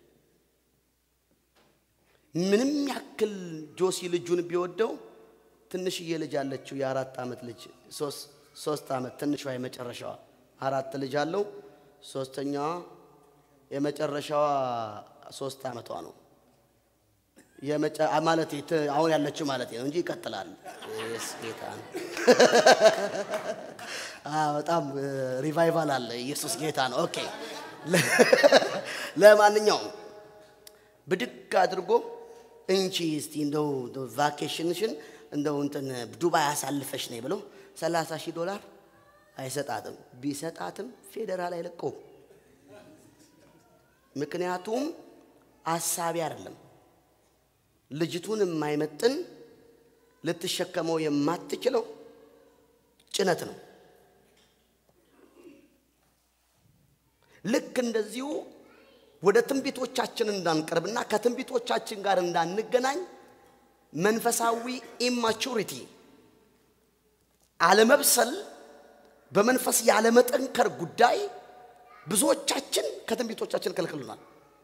Speaker 1: ምንም ያክል ጆሲ ልጁን ቢወደው ትንሽዬ ልጅ አለችው የአራት ዓመት ልጅ ሶስት ሶስት ዓመት ትንሿ የመጨረሻዋ አራት ልጅ አለው ሶስተኛዋ የመጨረሻዋ ሶስት ዓመቷ ነው የመጨ ማለት አሁን ያለችው ማለት ነው እንጂ ይቀጥላል። እስ ጌታ ነው። አ በጣም ሪቫይቫል አለ። ኢየሱስ ጌታ ነው። ኦኬ ለማንኛውም ብድግ አድርጎ እንቺ እስቲ እንደው ቫኬሽንሽን እንደው እንትን ዱባይ አሳልፈሽ ነይ ብሎ ሰላሳ ሺህ ዶላር አይሰጣትም። ቢሰጣትም ፌደራል አይለቀው። ምክንያቱም አሳቢ አይደለም። ልጅቱን የማይመጥን ልትሸከመው የማትችለው ጭነት ነው። ልክ እንደዚሁ ወደ ትንቢቶቻችን እንዳንቀርብና ከትንቢቶቻችን ጋር እንዳንገናኝ መንፈሳዊ ኢማቹሪቲ አለመብሰል በመንፈስ ያለ መጠንከር ጉዳይ ብዙዎቻችን ከትንቢቶቻችን ከልክሉናል።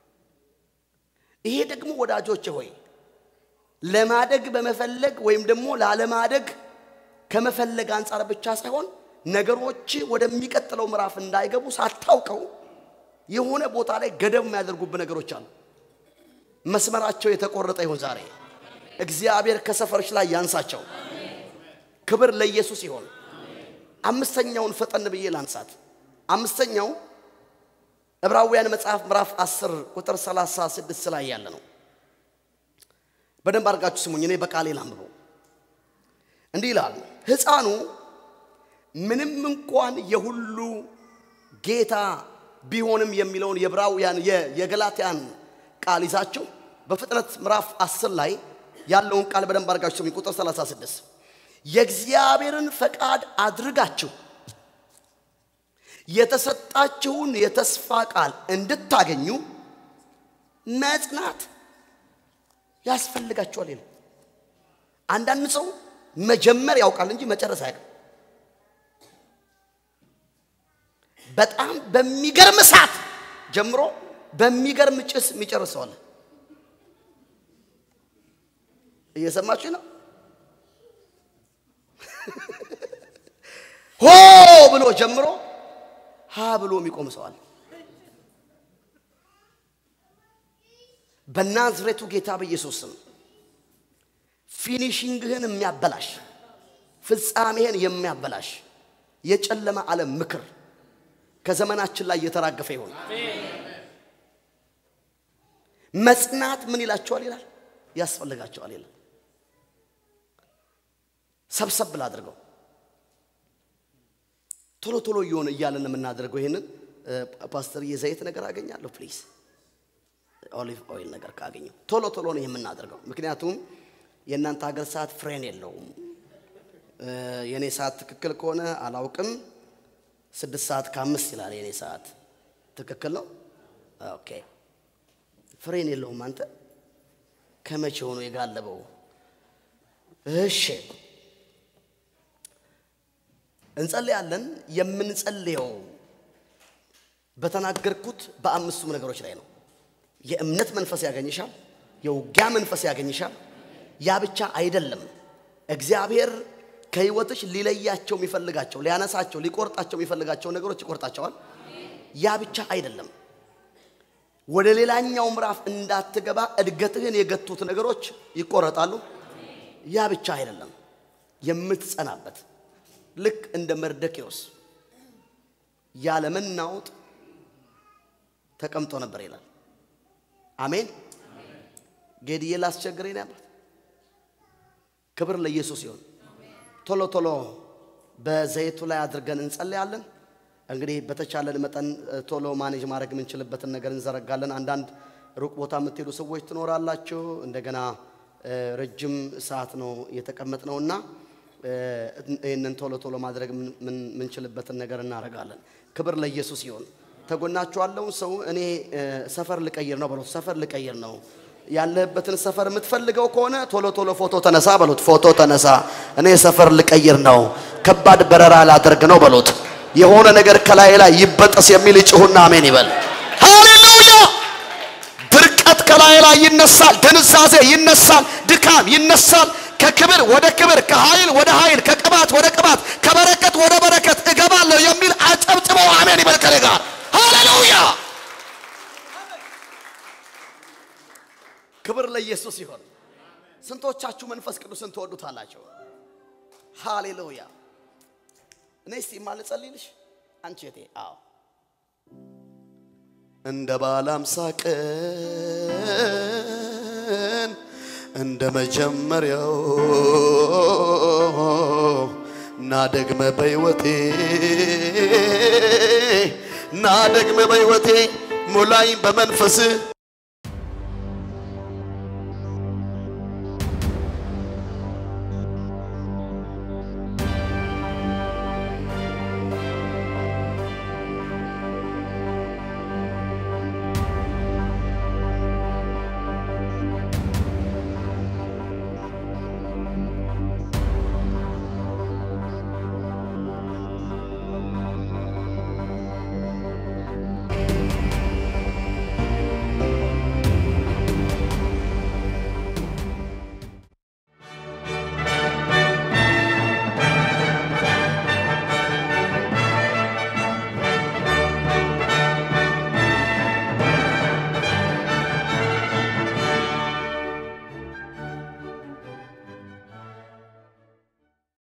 Speaker 1: ይሄ ደግሞ ወዳጆቼ ሆይ ለማደግ በመፈለግ ወይም ደግሞ ላለማደግ ከመፈለግ አንፃር ብቻ ሳይሆን ነገሮች ወደሚቀጥለው ምዕራፍ እንዳይገቡ ሳታውቀው የሆነ ቦታ ላይ ገደብ የሚያደርጉብን ነገሮች አሉ። መስመራቸው የተቆረጠ ይሁን ዛሬ እግዚአብሔር ከሰፈርሽ ላይ ያንሳቸው። ክብር ለኢየሱስ ይሁን። አምስተኛውን ፈጠን ብዬ ላንሳት። አምስተኛው ዕብራውያን መጽሐፍ ምዕራፍ አስር ቁጥር ሰላሳ ስድስት ላይ ያለ ነው። በደንብ አድርጋችሁ ስሙኝ። እኔ በቃሌ ላንብበው። እንዲህ ይላል ሕፃኑ ምንም እንኳን የሁሉ ጌታ ቢሆንም የሚለውን የዕብራውያን የገላትያን ቃል ይዛችሁ በፍጥነት ምዕራፍ አስር ላይ ያለውን ቃል በደንብ አድርጋችሁ ስሙኝ። ቁጥር ሰላሳ ስድስት የእግዚአብሔርን ፈቃድ አድርጋችሁ የተሰጣችሁን የተስፋ ቃል እንድታገኙ መጽናት ያስፈልጋችኋል ይላል። አንዳንድ ሰው መጀመር ያውቃል እንጂ መጨረስ አያውቅም። በጣም በሚገርም ሰዓት ጀምሮ በሚገርም ጭስ የሚጨርሰው አለ። እየሰማችሁ ነው? ሆ ብሎ ጀምሮ ሀ ብሎ የሚቆም ሰው አለ። በናዝሬቱ ጌታ በኢየሱስ ስም ፊኒሺንግህን የሚያበላሽ ፍጻሜህን የሚያበላሽ የጨለማ ዓለም ምክር ከዘመናችን ላይ የተራገፈ ይሁን። መጽናት ምን ይላችኋል ይላል? ያስፈልጋችኋል ይላል። ሰብሰብ ብላ አድርገው ቶሎ ቶሎ ይሆን እያለን የምናደርገው ይሄንን ፓስተር የዘይት ነገር አገኛለሁ ፕሊዝ ኦሊቭ ኦይል ነገር ካገኘው ቶሎ ቶሎ ነው የምናደርገው። ምክንያቱም የእናንተ ሀገር ሰዓት ፍሬን የለውም። የኔ ሰዓት ትክክል ከሆነ አላውቅም ስድስት ሰዓት ከአምስት ይላል የኔ ሰዓት ትክክል ነው? ኦኬ ፍሬን የለውም። አንተ ከመቼ ሆኖ የጋለበው? እሺ እንጸልያለን። የምንጸልየው በተናገርኩት በአምስቱም ነገሮች ላይ ነው። የእምነት መንፈስ ያገኝሻል፣ የውጊያ መንፈስ ያገኝሻል። ያ ብቻ አይደለም። እግዚአብሔር ከህይወትሽ ሊለያቸው የሚፈልጋቸው ሊያነሳቸው ሊቆርጣቸው የሚፈልጋቸው ነገሮች ይቆርጣቸዋል። ያ ብቻ አይደለም። ወደ ሌላኛው ምዕራፍ እንዳትገባ እድገትህን የገቱት ነገሮች ይቆረጣሉ ያ ብቻ አይደለም የምትጸናበት ልክ እንደ መርደኪዮስ ያለ መናወጥ ተቀምጦ ነበር ይላል አሜን ጌዲዬ ላስቸግረኝ ነበር ክብር ለኢየሱስ ይሁን ቶሎ ቶሎ በዘይቱ ላይ አድርገን እንጸልያለን እንግዲህ በተቻለን መጠን ቶሎ ማኔጅ ማድረግ የምንችልበትን ነገር እንዘረጋለን አንዳንድ ሩቅ ቦታ የምትሄዱ ሰዎች ትኖራላችሁ እንደገና ረጅም ሰዓት ነው የተቀመጥነውና እነን ቶሎ ቶሎ ማድረግ ምን ምንችልበትን ነገር እናረጋለን ክብር ለኢየሱስ ይሁን ተጎናችሁ ያለው ሰው እኔ ሰፈር ልቀይር ነው በሉት ሰፈር ልቀይር ነው ያለበትን ሰፈር የምትፈልገው ከሆነ ቶሎ ቶሎ ፎቶ ተነሳ በሉት ፎቶ ተነሳ እኔ ሰፈር ልቀይር ነው ከባድ በረራ ላደርግ ነው በሉት የሆነ ነገር ከላይ ላይ ይበጠስ የሚል ጭሁና አሜን ይበል ሃሌሉያ ድርቀት ከላይ ላይ ይነሳል ድንዛዜ ይነሳል ድካም ይነሳል ከክብር ወደ ክብር ከኃይል ወደ ኃይል ከቅባት ወደ ቅባት ከበረከት ወደ በረከት እገባለሁ የሚል አጨብጭበው አሜን ይበል ከኔ ጋር ሃሌሉያ ክብር ለኢየሱስ ይሁን ስንቶቻችሁ መንፈስ ቅዱስን ተወዱታላችሁ ሃሌሉያ ነይስ ይማልጸልይልሽ አንቺ እቴ አዎ እንደ ባላም ሳቀን እንደ መጀመሪያው ናደግመ በህይወቴ ናደግመ በህይወቴ ሙላኝ በመንፈስ